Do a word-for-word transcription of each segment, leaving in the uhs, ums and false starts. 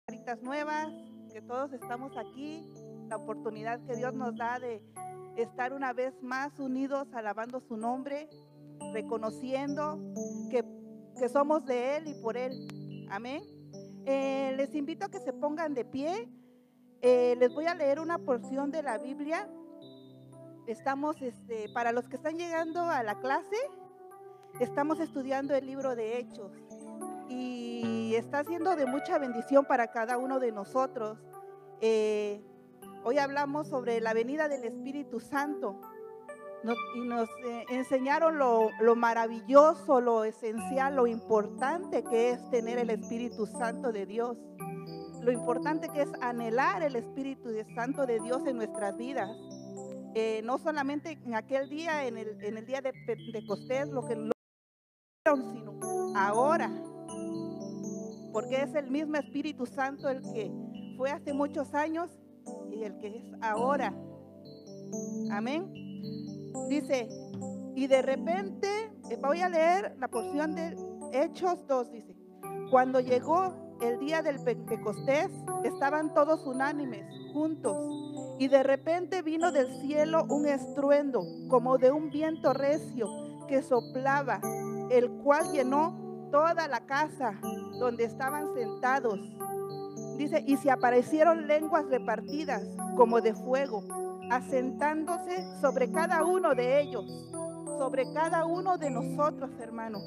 caritas nuevas, que todos estamos aquí, la oportunidad que Dios nos da de estar una vez más unidos alabando su nombre, reconociendo que, que somos de Él y por Él. Amén. Eh, les invito a que se pongan de pie. Eh, les voy a leer una porción de la Biblia. Estamos, este, para los que están llegando a la clase, estamos estudiando el libro de Hechos y está siendo de mucha bendición para cada uno de nosotros. Eh, hoy hablamos sobre la venida del Espíritu Santo nos, y nos eh, enseñaron lo, lo maravilloso, lo esencial, lo importante que es tener el Espíritu Santo de Dios, lo importante que es anhelar el Espíritu Santo de Dios en nuestras vidas. Eh, no solamente en aquel día, en el, en el día de Pentecostés, lo que lo sino ahora, porque es el mismo Espíritu Santo el que fue hace muchos años y el que es ahora. Amén. Dice, y de repente, voy a leer la porción de Hechos dos, dice, cuando llegó el día del Pentecostés, estaban todos unánimes, juntos, y de repente vino del cielo un estruendo, como de un viento recio que soplaba, el cual llenó toda la casa donde estaban sentados. Dice, y se aparecieron lenguas repartidas como de fuego, asentándose sobre cada uno de ellos, sobre cada uno de nosotros, hermanos.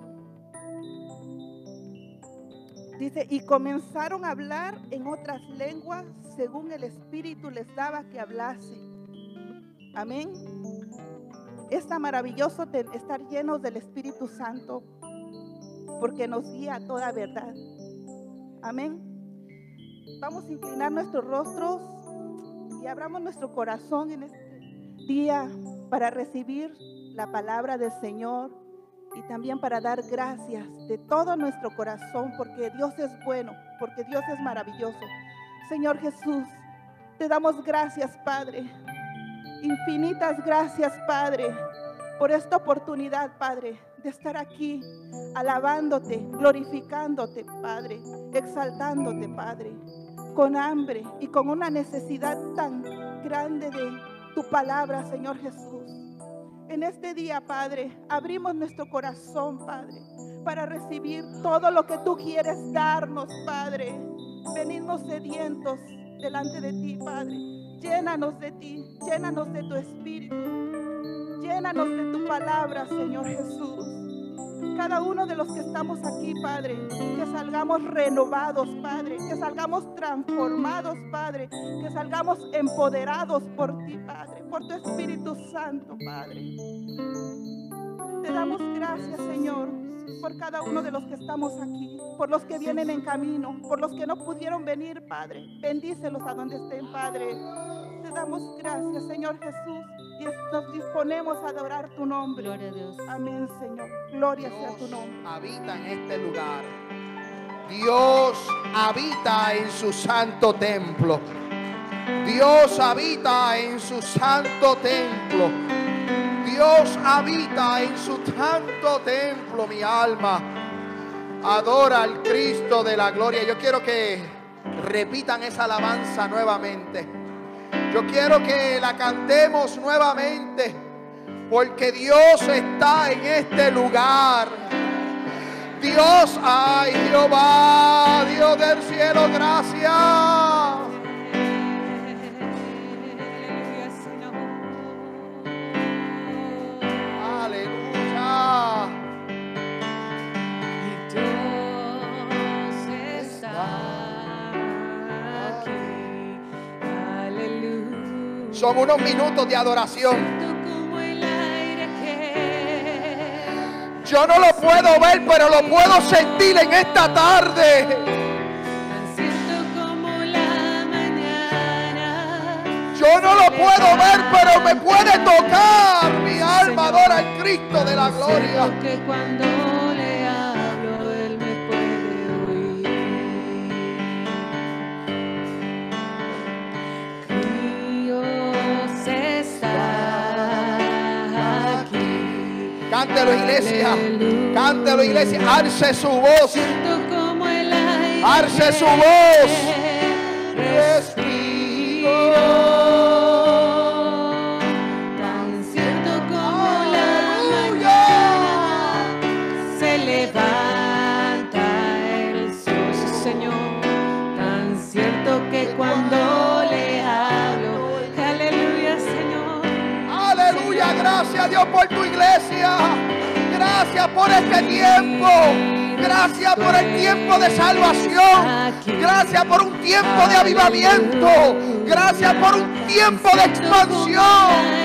Dice, y comenzaron a hablar en otras lenguas según el Espíritu les daba que hablase. Amén. Es tan maravilloso estar llenos del Espíritu Santo porque nos guía a toda verdad. Amén. Vamos a inclinar nuestros rostros y abramos nuestro corazón en este día para recibir la palabra del Señor y también para dar gracias de todo nuestro corazón, porque Dios es bueno, porque Dios es maravilloso. Señor Jesús, te damos gracias, Padre. Infinitas gracias, Padre, por esta oportunidad, Padre, de estar aquí alabándote, glorificándote, Padre, exaltándote, Padre, con hambre y con una necesidad tan grande de tu palabra, Señor Jesús. En este día, Padre, abrimos nuestro corazón, Padre, para recibir todo lo que tú quieres darnos, Padre. Venimos sedientos delante de ti, Padre. Llénanos de ti, llénanos de tu Espíritu, llénanos de tu palabra, Señor Jesús. Cada uno de los que estamos aquí, Padre, que salgamos renovados, Padre, que salgamos transformados, Padre, que salgamos empoderados por ti, Padre, por tu Espíritu Santo, Padre. Te damos gracias, Señor, por cada uno de los que estamos aquí, por los que vienen en camino, por los que no pudieron venir, Padre. Bendícelos a donde estén, Padre. Te damos gracias, Señor Jesús, y nos disponemos a adorar tu nombre. Gloria a Dios. Amén, Señor. Gloria Dios sea tu nombre. habita en este lugar. Dios habita en su santo templo. Dios habita en su santo templo. Dios habita en su santo templo. Mi alma adora al Cristo de la gloria. Yo quiero que repitan esa alabanza nuevamente. Yo quiero que la cantemos nuevamente, porque Dios está en este lugar. Dios, ay Jehová, Dios del cielo, gracias. Aleluya. Y Dios está aquí. Aleluya. Son unos minutos de adoración. Como el aire que Yo no lo puedo ver, pero lo puedo sentir en esta tarde. siento como la mañana. Yo no lo puedo ver, pero me puede tocar. Mi alma adora al Cristo de la gloria. Siento que cuando le hablo, Él me puede oír. Dios está aquí. Cántelo, iglesia. Aleluya. Cántelo, iglesia. Alce su voz. Siento como el aire Alce su voz. Respiro, tan cierto como la mañana se levanta el sol, sí, Señor, tan cierto que cuando le hablo, aleluya, Señor. Aleluya, gracias a Dios por tu iglesia. Gracias por este tiempo. Gracias por el tiempo de salvación. Gracias por un tiempo de avivamiento. Gracias por un tiempo de expansión.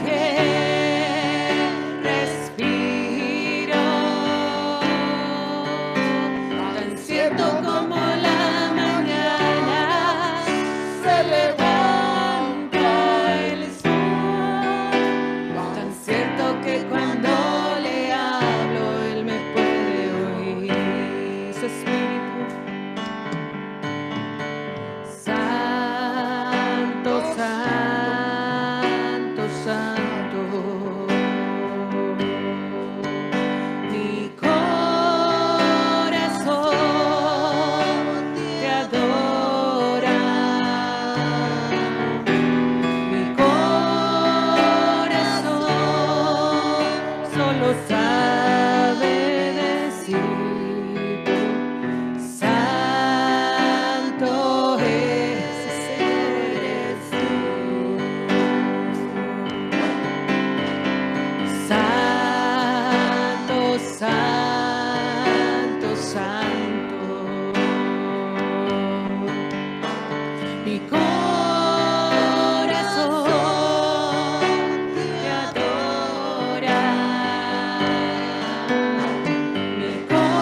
Respiro, tan cierto como la mañana se levanta el sol, tan cierto que cuando le hablo él me puede oír. Su espíritu santo, santo, santo, mi corazón te adora, mi corazón solo sabe decir santo eres tú, santo, santo, santo, mi corazón te adora, mi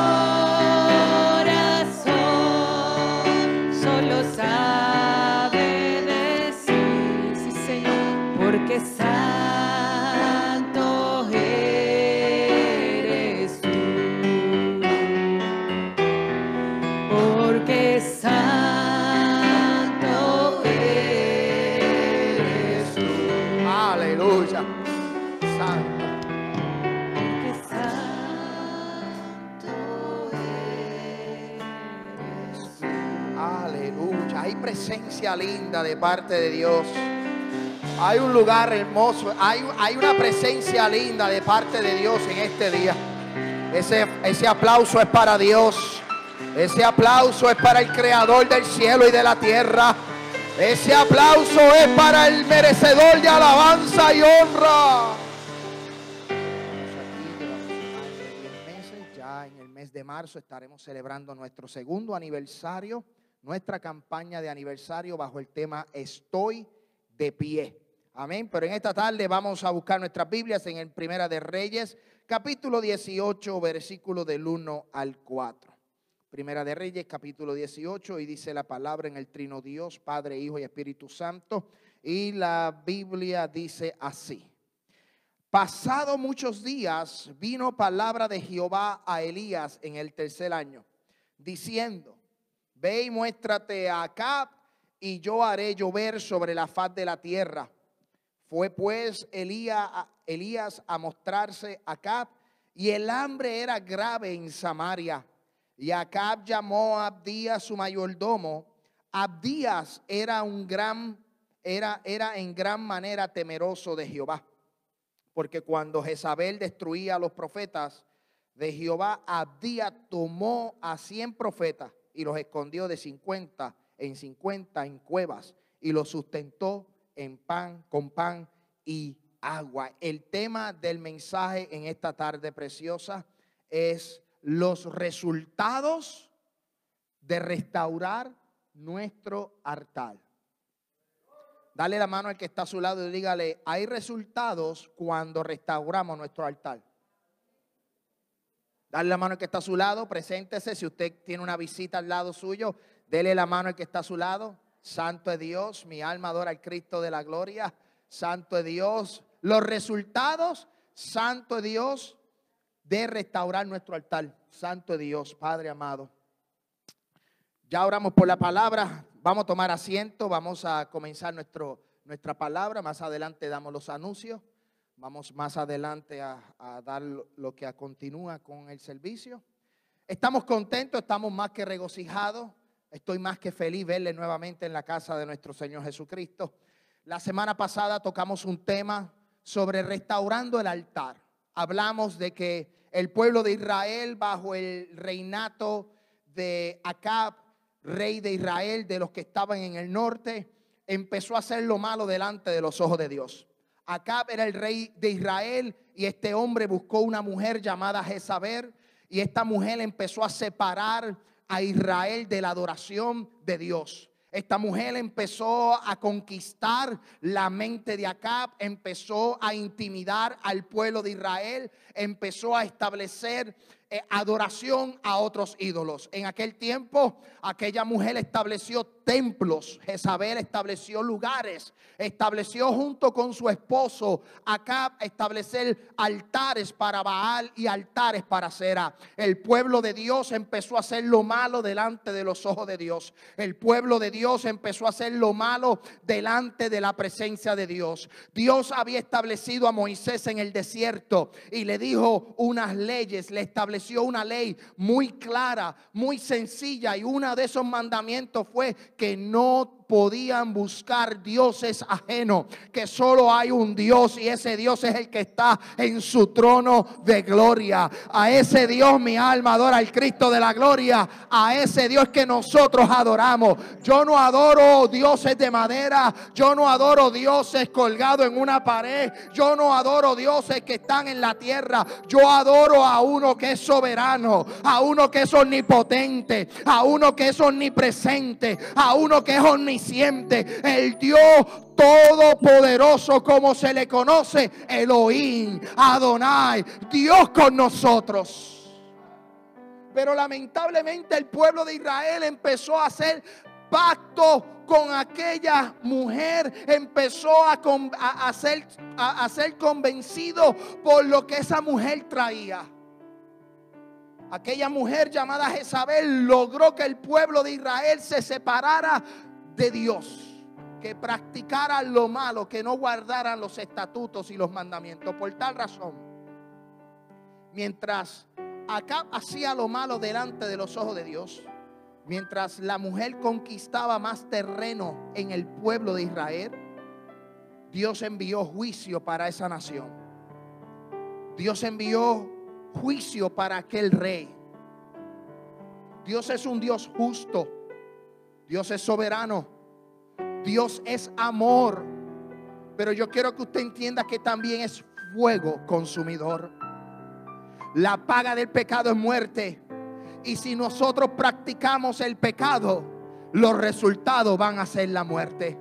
corazón solo sabe decir, sí, Señor, porque santo eres tú, porque santo eres tú, Aleluya. Santo. porque santo eres tú. Aleluya. Hay presencia linda de parte de Dios. Hay un lugar hermoso. Hay, hay una presencia linda de parte de Dios en este día. Ese, ese aplauso es para Dios. Ese aplauso es para el creador del cielo y de la tierra. Ese aplauso es para el merecedor de alabanza y honra. Ya en el mes de marzo estaremos celebrando nuestro segundo aniversario, nuestra campaña de aniversario bajo el tema Estoy de pie. Amén. Pero en esta tarde vamos a buscar nuestras Biblias en el Primera de Reyes, capítulo dieciocho, versículo del uno al cuatro. Primera de Reyes, capítulo dieciocho, y dice la palabra en el trino Dios, Padre, Hijo y Espíritu Santo. Y la Biblia dice así: pasado muchos días, vino palabra de Jehová a Elías en el tercer año, diciendo: ve y muéstrate a Acab, y yo haré llover sobre la faz de la tierra. Fue pues Elías, Elías a mostrarse a Acab, y el hambre era grave en Samaria. Y Acab llamó a Abdías su mayordomo. Abdías era un gran, era, era en gran manera temeroso de Jehová, porque cuando Jezabel destruía a los profetas de Jehová, Abdías tomó a cien profetas y los escondió de cincuenta en cincuenta en cuevas, y los sustentó en pan, con pan y agua. El tema del mensaje en esta tarde preciosa es los resultados de restaurar nuestro altar. Dale la mano al que está a su lado y dígale: hay resultados cuando restauramos nuestro altar. Dale la mano al que está a su lado, preséntese. Si usted tiene una visita al lado suyo, dele la mano al que está a su lado. Santo es Dios, mi alma adora al Cristo de la gloria. Santo es Dios. Los resultados, santo es Dios, de restaurar nuestro altar. Santo es Dios, Padre amado. Ya oramos por la palabra. Vamos a tomar asiento, vamos a comenzar nuestro, nuestra palabra. Más adelante damos los anuncios. Vamos más adelante a, a dar lo, lo que continúa con el servicio. Estamos contentos, estamos más que regocijados Estoy más que feliz verle nuevamente en la casa de nuestro Señor Jesucristo. La semana pasada tocamos un tema sobre restaurando el altar. Hablamos de que el pueblo de Israel, bajo el reinato de Acab, rey de Israel, de los que estaban en el norte, empezó a hacer lo malo delante de los ojos de Dios. Acab era el rey de Israel y este hombre buscó una mujer llamada Jezabel, y esta mujer empezó a separar a Israel de la adoración de Dios. Esta mujer empezó a conquistar la mente de Acab, empezó a intimidar al pueblo de Israel, empezó a establecer eh, adoración a otros ídolos. En aquel tiempo, aquella mujer estableció templos. Jezabel estableció lugares, estableció junto con su esposo Acab establecer altares para Baal y altares para Asera. El pueblo de Dios empezó a hacer lo malo delante de los ojos de Dios. El pueblo de Dios empezó a hacer lo malo delante de la presencia de Dios. Dios había establecido a Moisés en el desierto y le dijo unas leyes, le estableció una ley muy clara, muy sencilla, y uno de esos mandamientos fue que no podían buscar dioses ajenos, que solo hay un Dios y ese Dios es el que está en su trono de gloria. A ese Dios mi alma adora, al Cristo de la gloria. A ese Dios que nosotros adoramos. Yo no adoro dioses de madera, yo no adoro dioses colgados en una pared, yo no adoro dioses que están en la tierra. Yo adoro a uno que es soberano, a uno que es omnipotente, a uno que es omnipresente, a uno que es omnisciente, el Dios todopoderoso, como se le conoce, Elohim, Adonai, Dios con nosotros. Pero lamentablemente el pueblo de Israel empezó a hacer pacto con aquella mujer, empezó a, a, a, ser, a, a ser convencido por lo que esa mujer traía. Aquella mujer llamada Jezabel logró que el pueblo de Israel se separara de Dios, que practicaran lo malo, que no guardaran los estatutos y los mandamientos. Por tal razón, mientras Acab hacía lo malo delante de los ojos de Dios, mientras la mujer conquistaba más terreno en el pueblo de Israel, Dios envió juicio para esa nación. Dios envió juicio para aquel rey. Dios es un Dios justo. Dios es soberano. Dios es amor. Pero yo quiero que usted entienda que también es fuego consumidor. La paga del pecado es muerte. Y si nosotros practicamos el pecado, los resultados van a ser la muerte.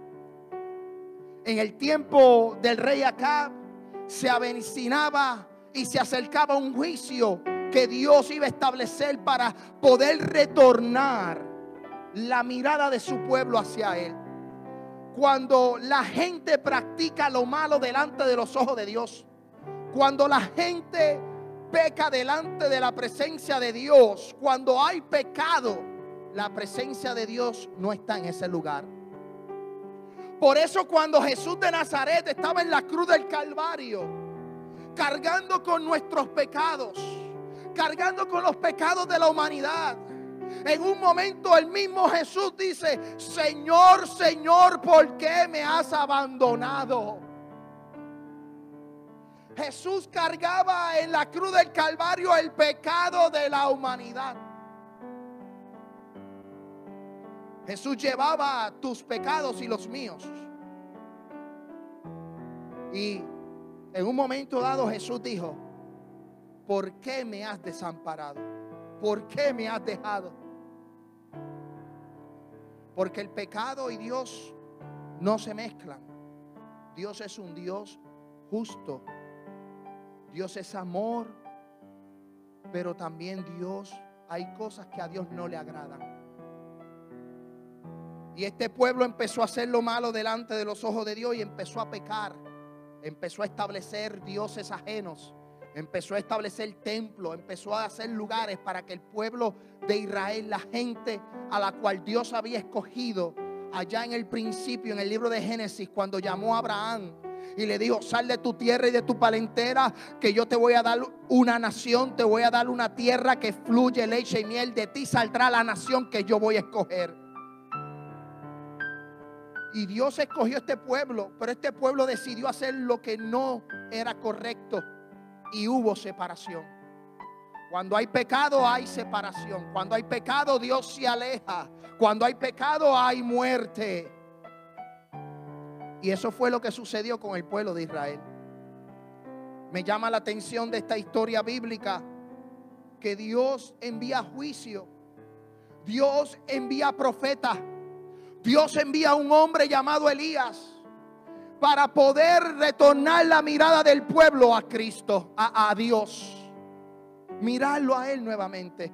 En el tiempo del rey Acab se avecinaba y se acercaba un juicio que Dios iba a establecer para poder retornar la mirada de su pueblo hacia él. Cuando la gente practica lo malo delante de los ojos de Dios, cuando la gente peca delante de la presencia de Dios, cuando hay pecado, la presencia de Dios no está en ese lugar. Por eso cuando Jesús de Nazaret estaba en la cruz del Calvario, cargando con nuestros pecados, cargando con los pecados de la humanidad, en un momento el mismo Jesús dice: Señor, Señor, ¿por qué me has abandonado? Jesús cargaba en la cruz del Calvario el pecado de la humanidad. Jesús llevaba tus pecados y los míos. Y en un momento dado Jesús dijo: ¿por qué me has desamparado? ¿Por qué me has dejado? Porque el pecado y Dios no se mezclan. Dios es un Dios justo. Dios es amor. Pero también Dios, hay cosas que a Dios no le agradan. Y este pueblo empezó a hacer lo malo delante de los ojos de Dios y empezó a pecar. Empezó a establecer dioses ajenos. Empezó a establecer templos, empezó a hacer lugares para que el pueblo de Israel, la gente a la cual Dios había escogido allá en el principio, en el libro de Génesis, cuando llamó a Abraham y le dijo: sal de tu tierra y de tu parentela, que yo te voy a dar una nación, te voy a dar una tierra que fluye leche y miel. De ti saldrá la nación que yo voy a escoger. Y Dios escogió este pueblo, pero este pueblo decidió hacer lo que no era correcto y hubo separación. Cuando hay pecado hay separación. Cuando hay pecado Dios se aleja. Cuando hay pecado hay muerte. Y eso fue lo que sucedió con el pueblo de Israel. Me llama la atención de esta historia bíblica que Dios envía juicio. Dios envía profeta. Dios envía a un hombre llamado Elías para poder retornar la mirada del pueblo a Cristo, a, a Dios. Mirarlo a Él nuevamente.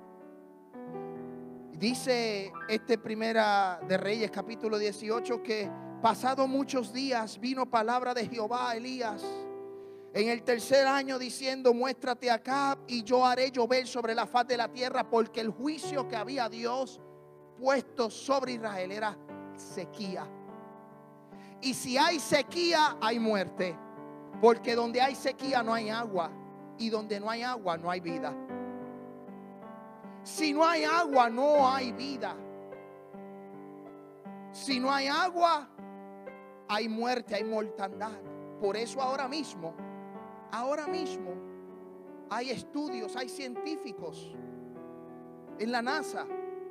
Dice este Primera de Reyes capítulo dieciocho que pasado muchos días vino palabra de Jehová a Elías en el tercer año diciendo: muéstrate acá y yo haré llover sobre la faz de la tierra, porque el juicio que había Dios puesto sobre Israel era sequía. Y si hay sequía hay muerte, porque donde hay sequía no hay agua, y donde no hay agua no hay vida. Si no hay agua no hay vida. Si no hay agua hay muerte, hay mortandad. Por eso ahora mismo, ahora mismo hay estudios, hay científicos en la NASA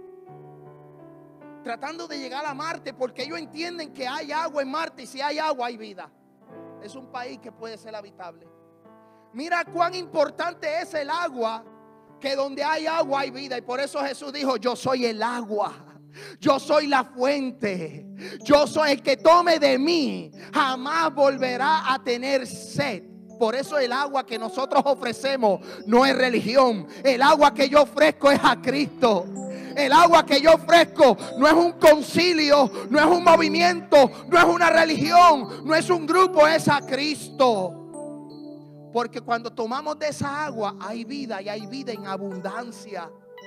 tratando de llegar a Marte, porque ellos entienden que hay agua en Marte, y si hay agua hay vida. Es un país que puede ser habitable. Mira cuán importante es el agua, que donde hay agua hay vida. Y por eso Jesús dijo: yo soy el agua, yo soy la fuente, yo soy el que tome de mí, jamás volverá a tener sed. Por eso el agua que nosotros ofrecemos no es religión. El agua que yo ofrezco es a Cristo. El agua que yo ofrezco no es un concilio, no es un movimiento, no es una religión, no es un grupo, es a Cristo. Porque cuando tomamos de esa agua hay vida, y hay vida en abundancia.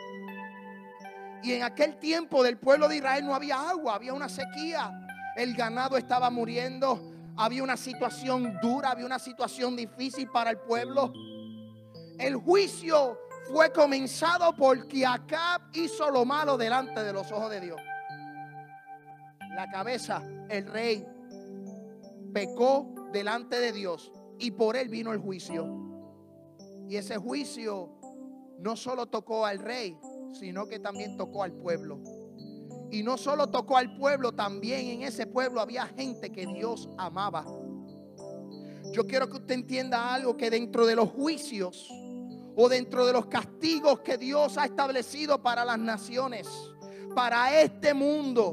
Y en aquel tiempo del pueblo de Israel no había agua, había una sequía. El ganado estaba muriendo, había una situación dura, había una situación difícil para el pueblo. El juicio fue comenzado porque Acab hizo lo malo delante de los ojos de Dios. La cabeza, el rey, pecó delante de Dios y por él vino el juicio. Y ese juicio no solo tocó al rey, sino que también tocó al pueblo. Y no solo tocó al pueblo, también en ese pueblo había gente que Dios amaba. Yo quiero que usted entienda algo, que dentro de los juicios o dentro de los castigos que Dios ha establecido para las naciones, para este mundo,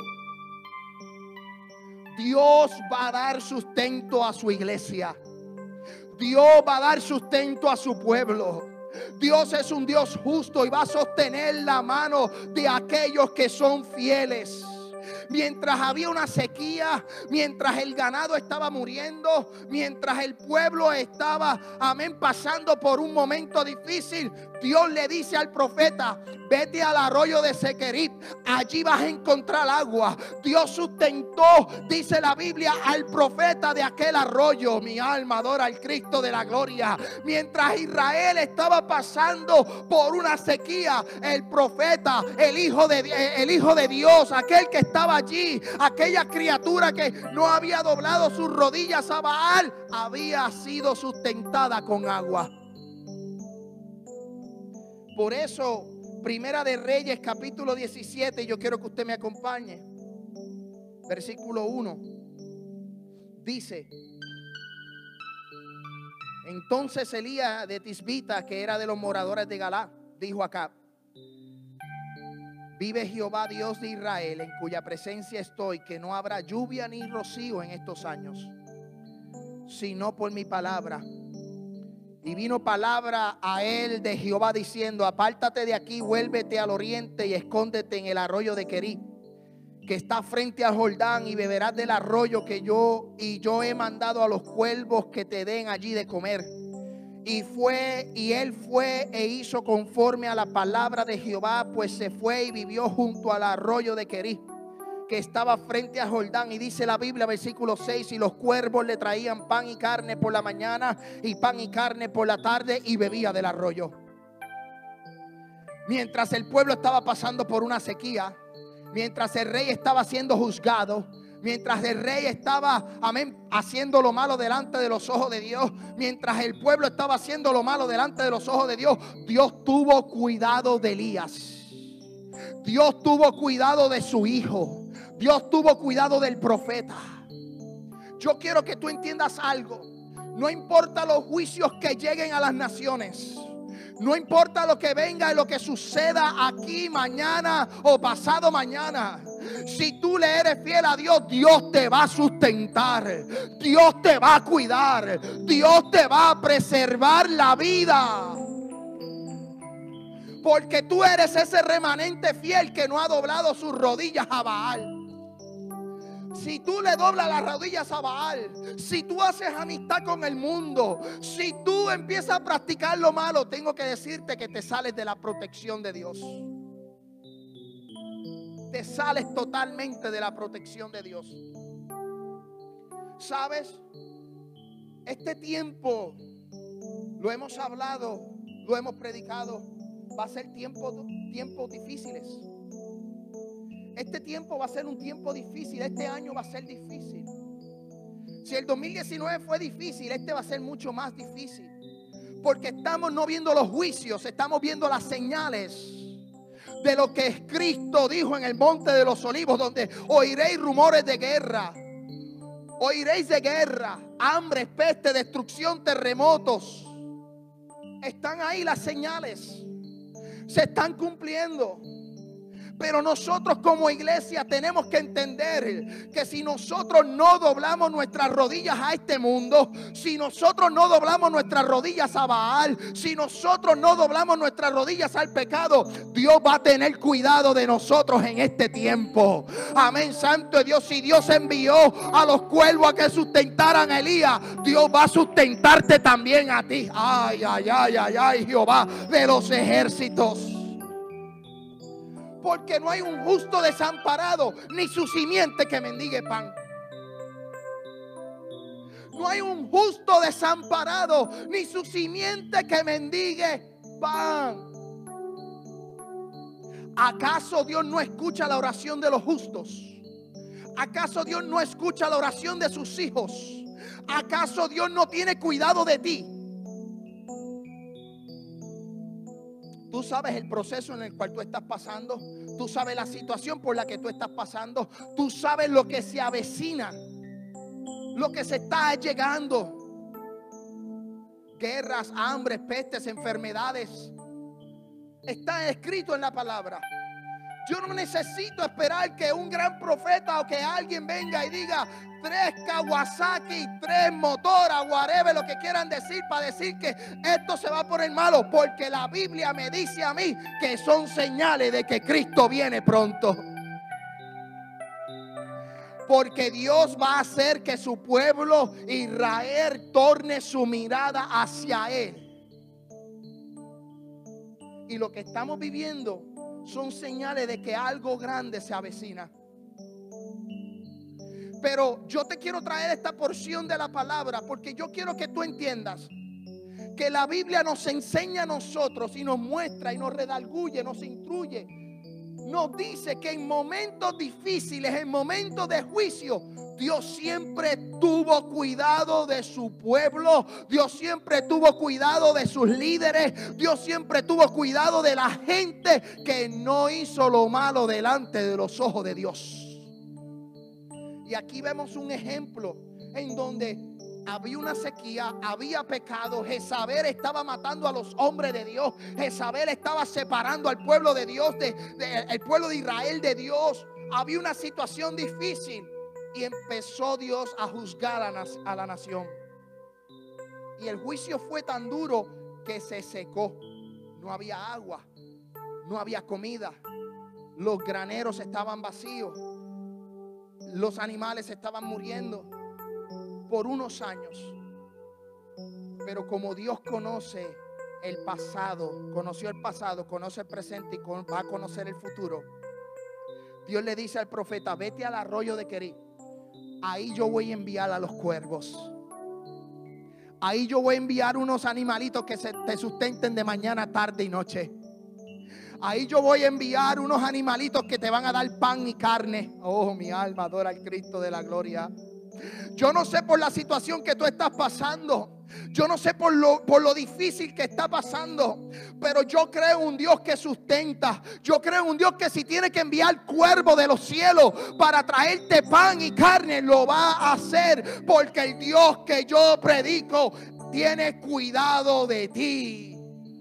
Dios va a dar sustento a su iglesia. Dios va a dar sustento a su pueblo. Dios es un Dios justo y va a sostener la mano de aquellos que son fieles. Mientras había una sequía, mientras el ganado estaba muriendo, mientras el pueblo estaba, amén, pasando por un momento difícil, Dios le dice al profeta: vete al arroyo de Sequerit, allí vas a encontrar agua. Dios sustentó, dice la Biblia, al profeta de aquel arroyo. Mi alma adora al Cristo de la gloria. Mientras Israel estaba pasando por una sequía, el profeta, el hijo de, el hijo de Dios, aquel que estaba allí, aquella criatura que no había doblado sus rodillas a Baal, había sido sustentada con agua. Por eso, Primera de Reyes capítulo diecisiete, yo quiero que usted me acompañe. Versículo uno. Dice: entonces Elías de Tisbita, que era de los moradores de Galá, dijo a Acab: vive Jehová Dios de Israel, en cuya presencia estoy, que no habrá lluvia ni rocío en estos años, sino por mi palabra. Y vino palabra a él de Jehová diciendo: apártate de aquí, vuélvete al oriente y escóndete en el arroyo de Querit, que está frente al Jordán, y beberás del arroyo que yo y yo he mandado a los cuervos que te den allí de comer. Y fue, y él fue e hizo conforme a la palabra de Jehová, pues se fue y vivió junto al arroyo de Querit. que estaba frente a Jordán. Y dice la Biblia, versículo seis, y los cuervos le traían pan y carne por la mañana y pan y carne por la tarde, y bebía del arroyo. Mientras el pueblo estaba pasando por una sequía, mientras el rey estaba siendo juzgado, mientras el rey estaba, amén, haciendo lo malo delante de los ojos de Dios, mientras el pueblo estaba haciendo lo malo delante de los ojos de Dios, Dios tuvo cuidado de Elías. Dios tuvo cuidado de su hijo. Dios tuvo cuidado del profeta. Yo quiero que tú entiendas algo. No importa los juicios que lleguen a las naciones. No importa lo que venga y lo que suceda aquí mañana o pasado mañana. Si tú le eres fiel a Dios, Dios te va a sustentar. Dios te va a cuidar. Dios te va a preservar la vida. Porque tú eres ese remanente fiel que no ha doblado sus rodillas a Baal. Si tú le doblas las rodillas a Baal, si tú haces amistad con el mundo, si tú empiezas a practicar lo malo, tengo que decirte que te sales de la protección de Dios. Te sales totalmente de la protección de Dios. ¿Sabes? Este tiempo, lo hemos hablado, lo hemos predicado, va a ser tiempo, tiempos difíciles. Este tiempo va a ser un tiempo difícil. Este año va a ser difícil. Si el dos mil diecinueve fue difícil, este va a ser mucho más difícil. Porque estamos no viendo los juicios, estamos viendo las señales de lo que Cristo dijo en el monte de los olivos, donde oiréis rumores de guerra. Oiréis de guerra, hambre, peste, destrucción, terremotos. Están ahí las señales. Se están cumpliendo. Pero nosotros como iglesia tenemos que entender que si nosotros no doblamos nuestras rodillas a este mundo, si nosotros no doblamos nuestras rodillas a Baal, si nosotros no doblamos nuestras rodillas al pecado, Dios va a tener cuidado de nosotros en este tiempo. Amén, santo es Dios. Si Dios envió a los cuervos a que sustentaran a Elías, Dios va a sustentarte también a ti. Ay, ay, ay, ay, ay, Jehová de los ejércitos. Porque no hay un justo desamparado, ni su simiente que mendigue pan. No hay un justo desamparado, ni su simiente que mendigue pan. ¿Acaso Dios no escucha la oración de los justos? ¿Acaso Dios no escucha la oración de sus hijos? ¿Acaso Dios no tiene cuidado de ti? Tú sabes el proceso en el cual tú estás pasando. Tú sabes la situación por la que tú estás pasando. Tú sabes lo que se avecina, lo que se está llegando. Guerras, hambres, pestes, enfermedades. Está escrito en la palabra. Yo no necesito esperar que un gran profeta o que alguien venga y diga tres Kawasaki, tres motoras, whatever, lo que quieran decir para decir que esto se va a poner malo. Porque la Biblia me dice a mí que son señales de que Cristo viene pronto. Porque Dios va a hacer que su pueblo Israel torne su mirada hacia Él. Y lo que estamos viviendo son señales de que algo grande se avecina. Pero yo te quiero traer esta porción de la palabra porque yo quiero que tú entiendas que la Biblia nos enseña a nosotros y nos muestra y nos redarguye, nos instruye. Nos dice que en momentos difíciles, en momentos de juicio, Dios siempre tuvo cuidado de su pueblo. Dios siempre tuvo cuidado de sus líderes. Dios siempre tuvo cuidado de la gente que no hizo lo malo delante de los ojos de Dios. Y aquí vemos un ejemplo en donde había una sequía, había pecado. Jezabel estaba matando a los hombres de Dios. Jezabel estaba separando al pueblo de Dios, de, de, el pueblo de Israel de Dios. Había una situación difícil y empezó Dios a juzgar a, a la nación. Y el juicio fue tan duro que se secó. No había agua, no había comida. Los graneros estaban vacíos. Los animales estaban muriendo por unos años. Pero como Dios conoce el pasado, conoció el pasado, conoce el presente y va a conocer el futuro, Dios le dice al profeta: vete al arroyo de Querí. Ahí yo voy a enviar a los cuervos. Ahí yo voy a enviar unos animalitos que se te sustenten de mañana, tarde y noche. Ahí yo voy a enviar unos animalitos que te van a dar pan y carne. Oh, mi alma adora al Cristo de la gloria. Yo no sé por la situación que tú estás pasando. Yo no sé por lo, por lo difícil que está pasando, pero yo creo en un Dios que sustenta. Yo creo en un Dios que si tiene que enviar cuervo de los cielos para traerte pan y carne, lo va a hacer, porque el Dios que yo predico tiene cuidado de ti.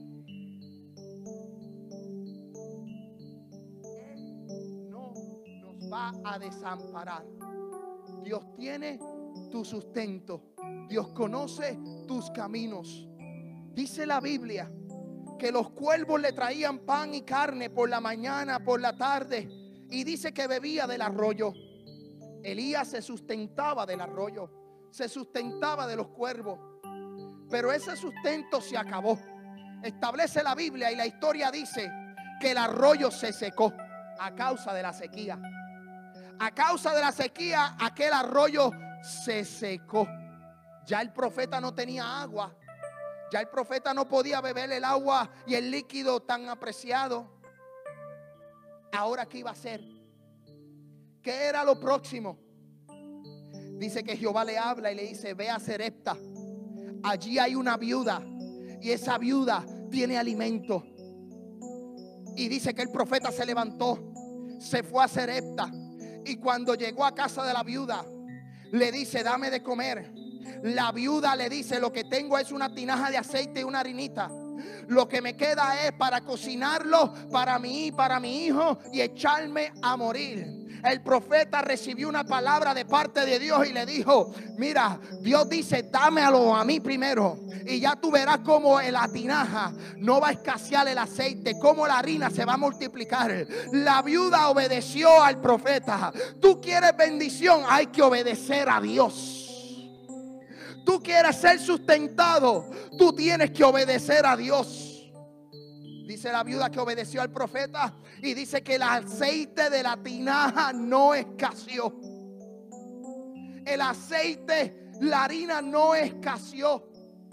Él no nos va a desamparar. Dios tiene tu sustento. Dios conoce tus caminos. Dice la Biblia que los cuervos le traían pan y carne por la mañana, por la tarde, y dice que bebía del arroyo. Elías se sustentaba del arroyo, se sustentaba de los cuervos, pero ese sustento se acabó. Establece la Biblia y la historia dice que el arroyo se secó a causa de la sequía. A causa de la sequía, aquel arroyo se secó. Ya el profeta no tenía agua. Ya el profeta no podía beber el agua y el líquido tan apreciado. Ahora, ¿qué iba a hacer? ¿Qué era lo próximo? Dice que Jehová le habla y le dice: ve a Sarepta. Allí hay una viuda y esa viuda tiene alimento. Y dice que el profeta se levantó, se fue a Sarepta, y cuando llegó a casa de la viuda, le dice: dame de comer. La viuda le dice: lo que tengo es una tinaja de aceite y una harinita. Lo que me queda es para cocinarlo para mí, para mi hijo, y echarme a morir. El profeta recibió una palabra de parte de Dios y le dijo: mira, Dios dice: dámelo a mí primero, y ya tú verás cómo en la tinaja no va a escasear el aceite, cómo la harina se va a multiplicar. La viuda obedeció al profeta. Tú quieres bendición, hay que obedecer a Dios. Tú quieres ser sustentado, tú tienes que obedecer a Dios. Dice la viuda que obedeció al profeta y dice que el aceite de la tinaja no escaseó. El aceite, la harina no escaseó.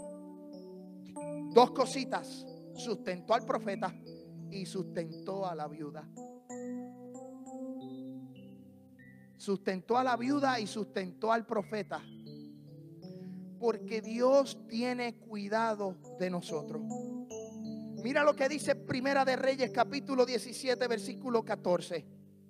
Dos cositas: sustentó al profeta y sustentó a la viuda. Sustentó a la viuda y sustentó al profeta. Porque Dios tiene cuidado de nosotros. Mira lo que dice Primera de Reyes, capítulo diecisiete, versículo catorce.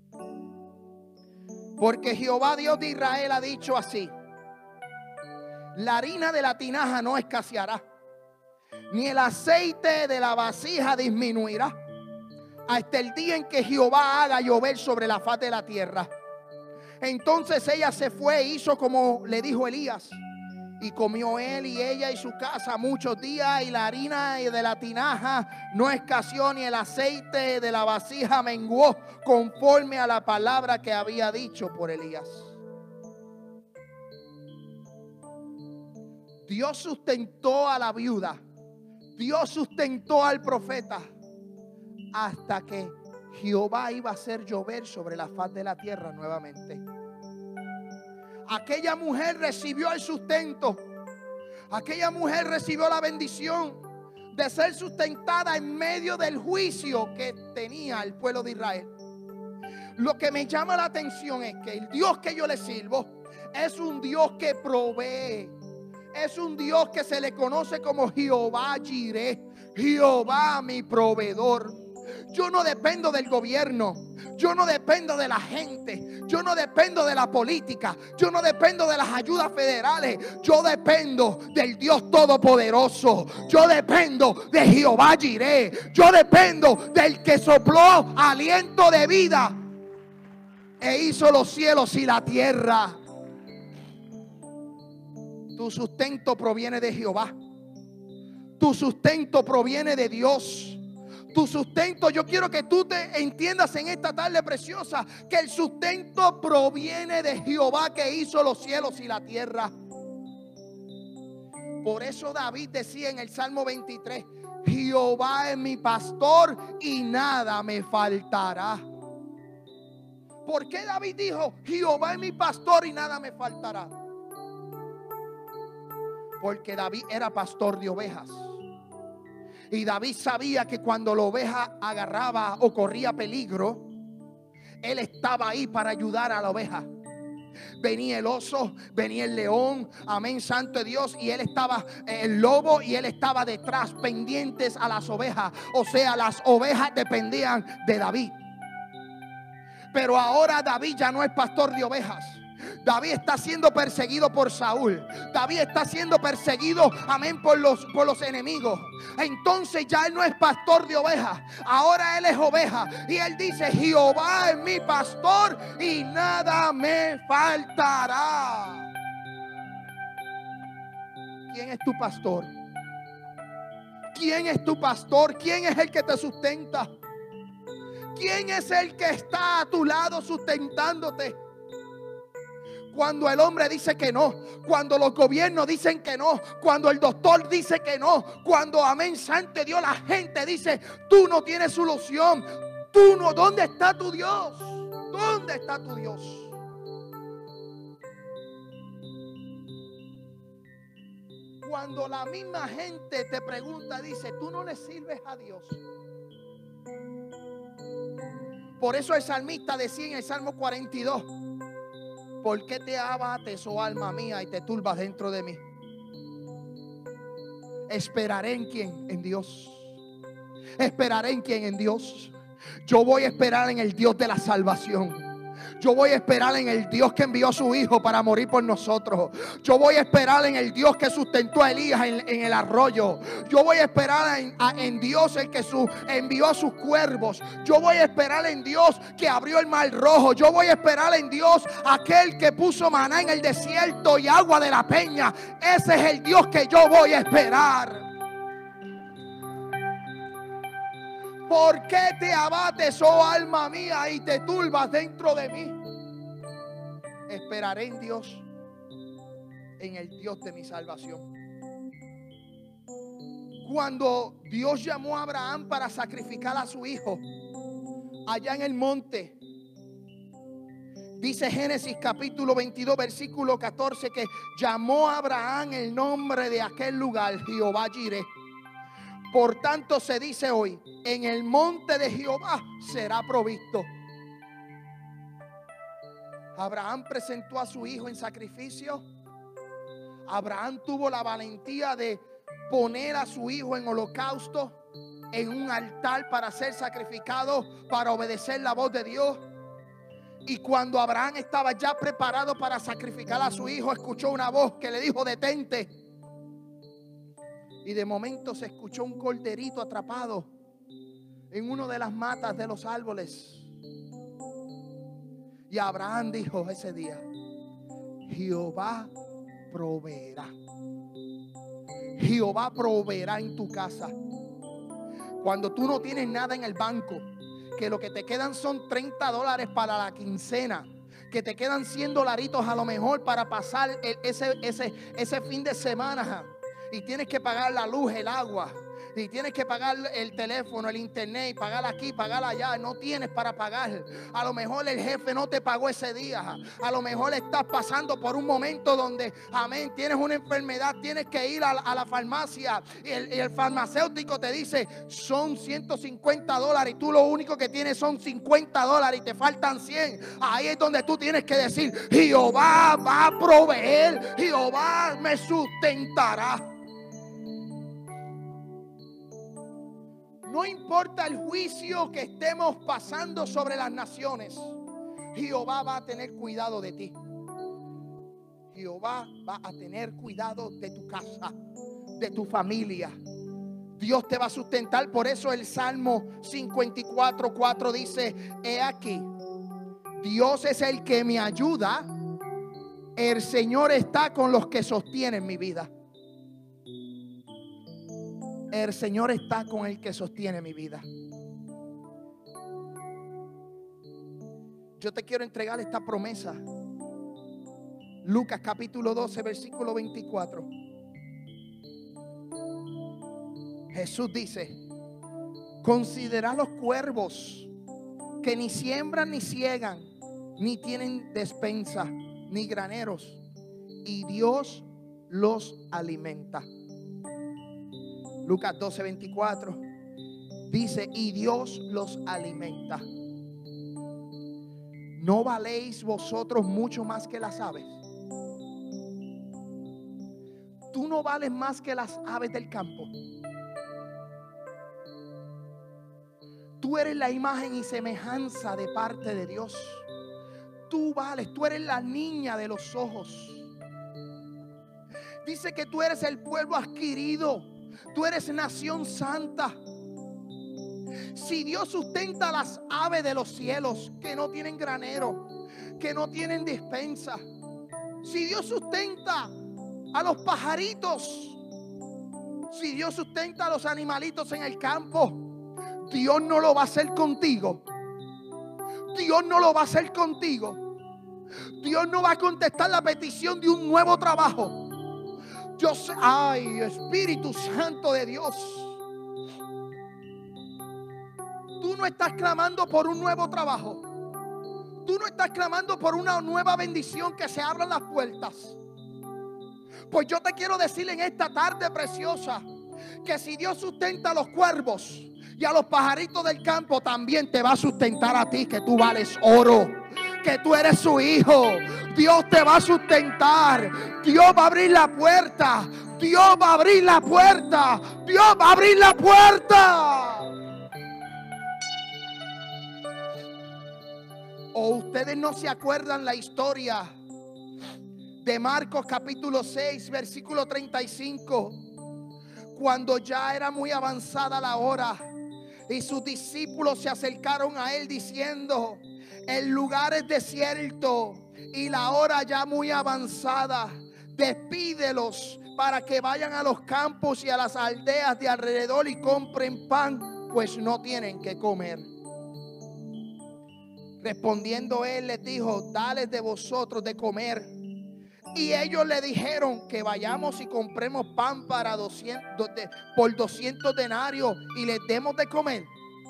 Porque Jehová Dios de Israel ha dicho así: la harina de la tinaja no escaseará, ni el aceite de la vasija disminuirá, hasta el día en que Jehová haga llover sobre la faz de la tierra. Entonces ella se fue e hizo como le dijo Elías. Y comió él y ella y su casa muchos días, y la harina de la tinaja no escaseó, ni el aceite de la vasija menguó, conforme a la palabra que había dicho por Elías. Dios sustentó a la viuda, Dios sustentó al profeta, hasta que Jehová iba a hacer llover sobre la faz de la tierra nuevamente. Aquella mujer recibió el sustento. Aquella mujer recibió la bendición de ser sustentada en medio del juicio que tenía el pueblo de Israel. Lo que me llama la atención es que el Dios que yo le sirvo es un Dios que provee. Es un Dios que se le conoce como Jehová Jireh, Jehová mi proveedor. Yo no dependo del gobierno, yo no dependo de la gente, yo no dependo de la política, yo no dependo de las ayudas federales. Yo dependo del Dios Todopoderoso. Yo dependo de Jehová Jireh. Yo dependo del que sopló aliento de vida e hizo los cielos y la tierra. Tu sustento proviene de Jehová. Tu sustento proviene de Dios. Tu sustento, yo quiero que tú te entiendas en esta tarde preciosa, que el sustento proviene de Jehová, que hizo los cielos y la tierra. Por eso David decía en el Salmo veintitrés: Jehová es mi pastor y nada me faltará. ¿Por qué David dijo, Jehová es mi pastor y nada me faltará? Porque David era pastor de ovejas. Y David sabía que cuando la oveja agarraba o corría peligro, él estaba ahí para ayudar a la oveja. Venía el oso, venía el león, amén, santo de Dios, y él estaba, eh, el lobo, y él estaba detrás, pendientes a las ovejas. O sea, las ovejas dependían de David. Pero ahora David ya no es pastor de ovejas. David está siendo perseguido por Saúl. David está siendo perseguido, amén, por los, por los enemigos. Entonces ya él no es pastor de ovejas. Ahora él es oveja. Y él dice, Jehová es mi pastor y nada me faltará. ¿Quién es tu pastor? ¿Quién es tu pastor? ¿Quién es el que te sustenta? ¿Quién es el que está a tu lado sustentándote? Cuando el hombre dice que no, cuando los gobiernos dicen que no, cuando el doctor dice que no, cuando, amén, santo Dios, la gente dice, tú no tienes solución, tú no, ¿dónde está tu Dios? ¿Dónde está tu Dios? Cuando la misma gente te pregunta, dice, tú no le sirves a Dios. Por eso el salmista decía en el Salmo cuarenta y dos, ¿por qué te abates, oh alma mía, y te turbas dentro de mí? Esperaré en quién, en Dios. Esperaré en quién, en Dios. Yo voy a esperar en el Dios de la salvación. Yo voy a esperar en el Dios que envió a su hijo para morir por nosotros. Yo voy a esperar en el Dios que sustentó a Elías en, en el arroyo. Yo voy a esperar en, a, en Dios el que su, envió a sus cuervos. Yo voy a esperar en Dios que abrió el mar rojo. Yo voy a esperar en Dios aquel que puso maná en el desierto y agua de la peña. Ese es el Dios que yo voy a esperar. ¿Por qué te abates, oh alma mía, y te turbas dentro de mí? Esperaré en Dios, en el Dios de mi salvación. Cuando Dios llamó a Abraham para sacrificar a su hijo allá en el monte, dice Génesis capítulo veintidós versículo catorce, que llamó a Abraham el nombre de aquel lugar, Jehová Jireh. Por tanto se dice hoy, en el monte de Jehová será provisto. Abraham presentó a su hijo en sacrificio. Abraham tuvo la valentía de poner a su hijo en holocausto, en un altar para ser sacrificado, para obedecer la voz de Dios. Y cuando Abraham estaba ya preparado para sacrificar a su hijo, escuchó una voz que le dijo, detente. Y de momento se escuchó un corderito atrapado en una de las matas de los árboles. Y Abraham dijo ese día, Jehová proveerá. Jehová proveerá en tu casa. Cuando tú no tienes nada en el banco, que lo que te quedan son treinta dólares para la quincena, que te quedan cien dolaritos a lo mejor para pasar el, ese, ese, ese fin de semana. Y tienes que pagar la luz, el agua, y tienes que pagar el teléfono, el internet, y pagar aquí, pagar allá. No tienes para pagar. A lo mejor el jefe no te pagó ese día. A lo mejor estás pasando por un momento donde, amén, tienes una enfermedad, tienes que ir a la, a la farmacia y el, y el farmacéutico te dice son ciento cincuenta dólares y tú lo único que tienes son cincuenta dólares y te faltan cien. Ahí es donde tú tienes que decir, Jehová va a proveer, Jehová me sustentará. No importa el juicio que estemos pasando sobre las naciones, Jehová va a tener cuidado de ti. Jehová va a tener cuidado de tu casa, de tu familia. Dios te va a sustentar. Por eso el Salmo cincuenta y cuatro, cuatro dice, he aquí, Dios es el que me ayuda. El Señor está con los que sostienen mi vida. El Señor está con el que sostiene mi vida. Yo te quiero entregar esta promesa. Lucas capítulo doce, versículo veinticuatro. Jesús dice, considera los cuervos que ni siembran ni ciegan, ni tienen despensa, ni graneros, y Dios los alimenta. Lucas doce, veinticuatro dice, y Dios los alimenta. ¿No valéis vosotros mucho más que las aves? Tú no vales más que las aves del campo. Tú eres la imagen y semejanza de parte de Dios. Tú vales, tú eres la niña de los ojos. Dice que tú eres el pueblo adquirido. Tú eres nación santa. Si Dios sustenta a las aves de los cielos, que no tienen granero, que no tienen despensa. Si Dios sustenta a los pajaritos, si Dios sustenta a los animalitos en el campo, Dios no lo va a hacer contigo. Dios no lo va a hacer contigo. Dios no va a contestar la petición de un nuevo trabajo. Yo sé, ay, Espíritu Santo de Dios. Tú no estás clamando por un nuevo trabajo. Tú no estás clamando por una nueva bendición, que se abran las puertas. Pues yo te quiero decir en esta tarde preciosa, que si Dios sustenta a los cuervos y a los pajaritos del campo, también te va a sustentar a ti, que tú vales oro, que tú eres su hijo. Dios te va a sustentar. Dios va a abrir la puerta. Dios va a abrir la puerta. Dios va a abrir la puerta. ¿O ustedes no se acuerdan la historia de Marcos capítulo seis, versículo treinta y cinco? Cuando ya era muy avanzada la hora y sus discípulos se acercaron a él diciendo: el lugar es desierto y la hora ya muy avanzada. Despídelos para que vayan a los campos y a las aldeas de alrededor y compren pan, pues no tienen que comer. Respondiendo él les dijo: dales de vosotros de comer. Y ellos le dijeron: que vayamos y compremos pan para doscientos, de, por doscientos denarios y les demos de comer.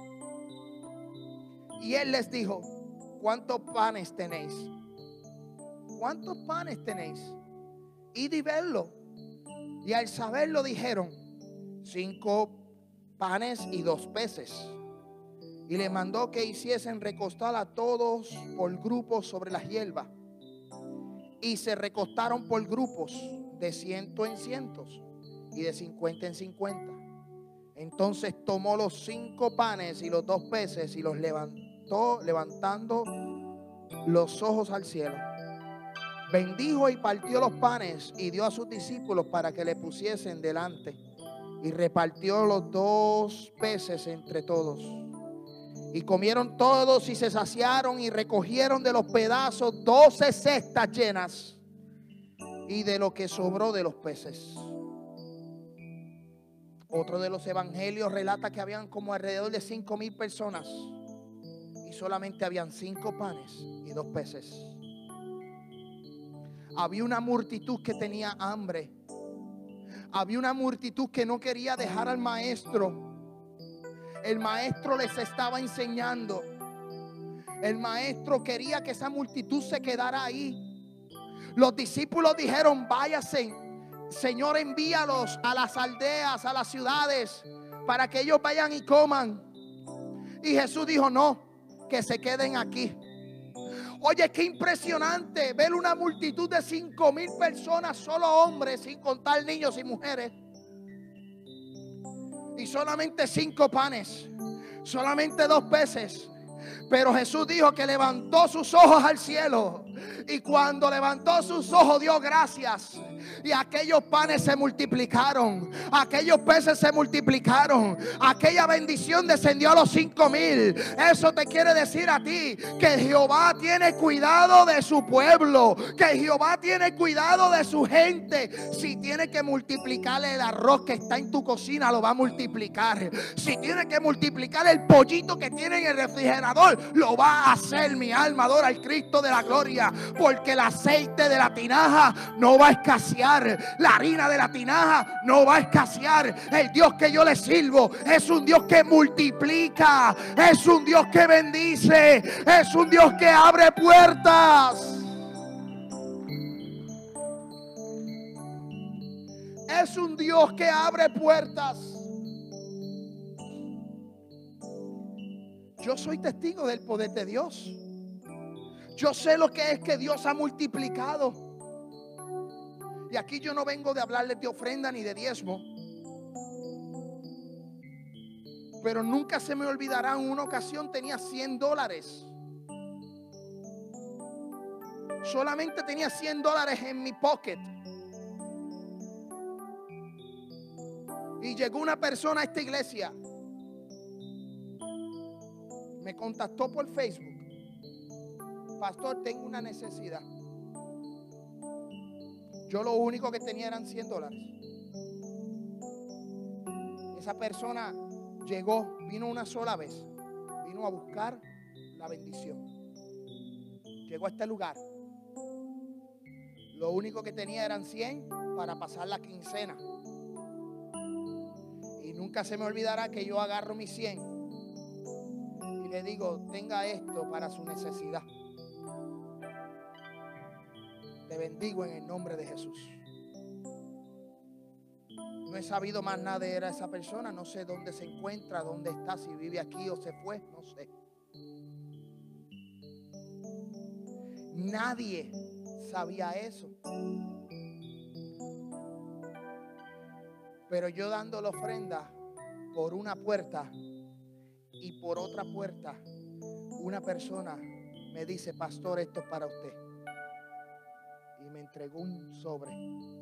Y él les dijo: ¿cuántos panes tenéis? ¿Cuántos panes tenéis? Id y verlo. Y al saberlo dijeron: cinco panes y dos peces. Y le mandó que hiciesen recostar a todos por grupos sobre las hierbas. Y se recostaron por grupos, de ciento en cientos y de cincuenta en cincuenta. Entonces tomó los cinco panes y los dos peces y los levantó, levantando los ojos al cielo. Bendijo y partió los panes y dio a sus discípulos para que le pusiesen delante. Y repartió los dos peces entre todos. Y comieron todos y se saciaron y recogieron de los pedazos doce cestas llenas y de lo que sobró de los peces. Otro de los evangelios relata que habían como alrededor de cinco mil personas y solamente habían cinco panes y dos peces. Había una multitud que tenía hambre. Había una multitud que no quería dejar al maestro. El maestro les estaba enseñando. El maestro quería que esa multitud se quedara ahí. Los discípulos dijeron: váyase, Señor, envíalos a las aldeas, a las ciudades, para que ellos vayan y coman. Y Jesús dijo: no, que se queden aquí. Oye, qué impresionante ver una multitud de cinco mil personas, solo hombres, sin contar niños y mujeres. Y solamente cinco panes, solamente dos peces. Pero Jesús dijo que levantó sus ojos al cielo. Y cuando levantó sus ojos dio gracias. Y aquellos panes se multiplicaron. Aquellos peces se multiplicaron. Aquella bendición descendió a los cinco mil. Eso te quiere decir a ti que Jehová tiene cuidado de su pueblo. Que Jehová tiene cuidado de su gente. Si tiene que multiplicarle el arroz que está en tu cocina, lo va a multiplicar. Si tiene que multiplicar el pollito que tiene en el refrigerador, lo va a hacer. Mi alma adora al Cristo de la gloria. tinaja, porque el aceite de la tinaja no va a escasear, la harina de la tinaja no va a escasear. El Dios que yo le sirvo es un Dios que multiplica, es un Dios que bendice, es un Dios que abre puertas. Es un Dios que abre puertas. Yo soy testigo del poder de Dios. Yo sé lo que es que Dios ha multiplicado. Y aquí yo no vengo de hablarles de ofrenda ni de diezmo. Pero nunca se me olvidará, en una ocasión tenía cien dólares. Solamente tenía cien dólares en mi pocket. Y llegó una persona a esta iglesia. Me contactó por Facebook. Pastor, tengo una necesidad. Yo lo único que tenía eran cien dólares. Esa persona llegó, vino una sola vez. Vino a buscar la bendición. Llegó a este lugar. Lo único que tenía eran cien para pasar la quincena. Y nunca se me olvidará que yo agarro mis cien y le digo, tenga esto para su necesidad. Te bendigo en el nombre de Jesús. No he sabido más nada de esa persona. No sé dónde se encuentra, dónde está, si vive aquí o se fue, no sé. Nadie sabía eso. Pero yo dando la ofrenda por una puerta y por otra puerta, una persona me dice, pastor, esto es para usted. Y me entregó un sobre.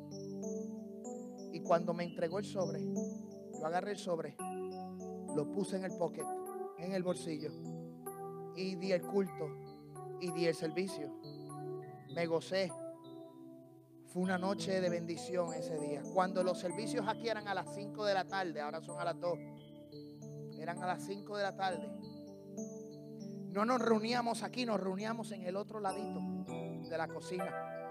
Y cuando me entregó el sobre, yo agarré el sobre, lo puse en el pocket, en el bolsillo, y di el culto y di el servicio. Me gocé. Fue una noche de bendición ese día. Cuando los servicios aquí eran a las cinco de la tarde, ahora son a las dos. Eran a las cinco de la tarde. No nos reuníamos aquí, nos reuníamos en el otro ladito de la cocina.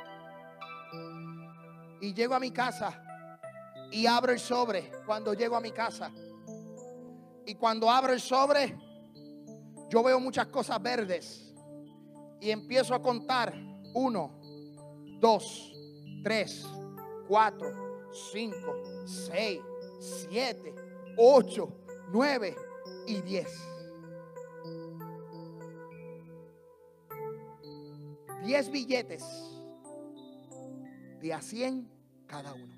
Y llego a mi casa y abro el sobre cuando llego a mi casa. Y cuando abro el sobre, yo veo muchas cosas verdes. Y empiezo a contar. Uno, dos, tres, cuatro, cinco, seis, siete, ocho, nueve y diez. Diez billetes de a cien cada uno.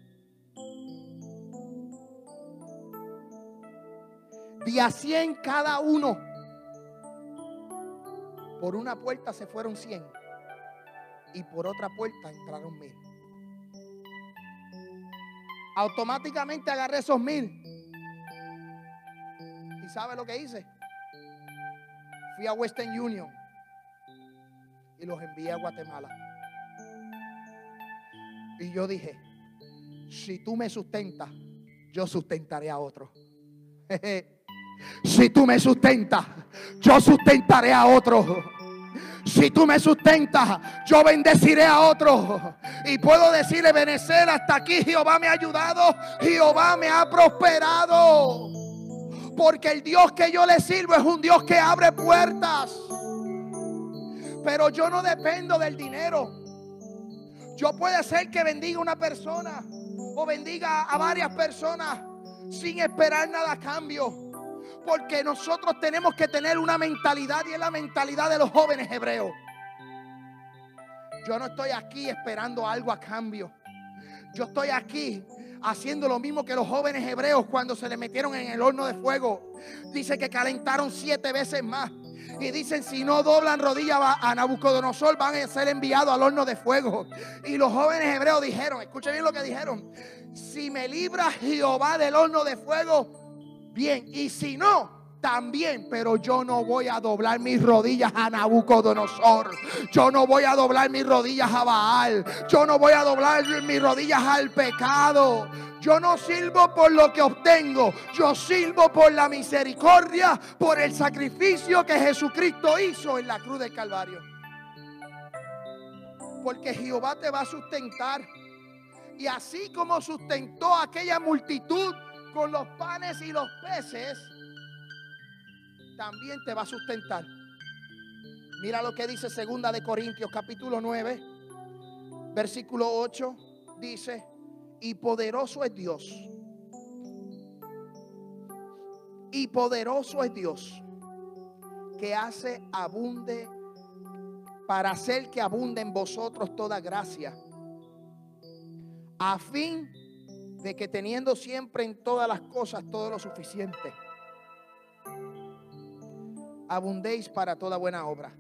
De a cien cada uno. Por una puerta se fueron cien y por otra puerta entraron mil. Automáticamente agarré esos mil. ¿Y sabe lo que hice? Fui a Western Union y los envié a Guatemala. Y yo dije, si tú me sustentas, yo sustentaré a otro. Si tú me sustentas, yo sustentaré a otro. Si tú me sustentas, yo bendeciré a otro. Y puedo decirle, Benecer, hasta aquí Jehová me ha ayudado, Jehová me ha prosperado. Porque el Dios que yo le sirvo es un Dios que abre puertas. Pero yo no dependo del dinero. Yo puede ser que bendiga a una persona o bendiga a varias personas sin esperar nada a cambio. Porque nosotros tenemos que tener una mentalidad, y es la mentalidad de los jóvenes hebreos. Yo no estoy aquí esperando algo a cambio. Yo estoy aquí haciendo lo mismo que los jóvenes hebreos cuando se le metieron en el horno de fuego. Dice que calentaron siete veces más. Y dicen, si no doblan rodillas a Nabucodonosor, van a ser enviados al horno de fuego. Y los jóvenes hebreos dijeron, escuchen bien lo que dijeron: si me libra Jehová del horno de fuego, bien, y si no, también, pero yo no voy a doblar mis rodillas a Nabucodonosor. Yo no voy a doblar mis rodillas a Baal. Yo no voy a doblar mis rodillas al pecado. Yo no sirvo por lo que obtengo. Yo sirvo por la misericordia, por el sacrificio que Jesucristo hizo en la cruz del Calvario. porque Jehová te va a sustentar. Y así como sustentó a aquella multitud con los panes y los peces, también te va a sustentar. Mira lo que dice segunda de Corintios capítulo nueve, versículo ocho. Dice: y poderoso es Dios. Y poderoso es Dios, que hace abunde, para hacer que abunde en vosotros toda gracia, a fin de que teniendo siempre en todas las cosas todo lo suficiente, abundéis para toda buena obra.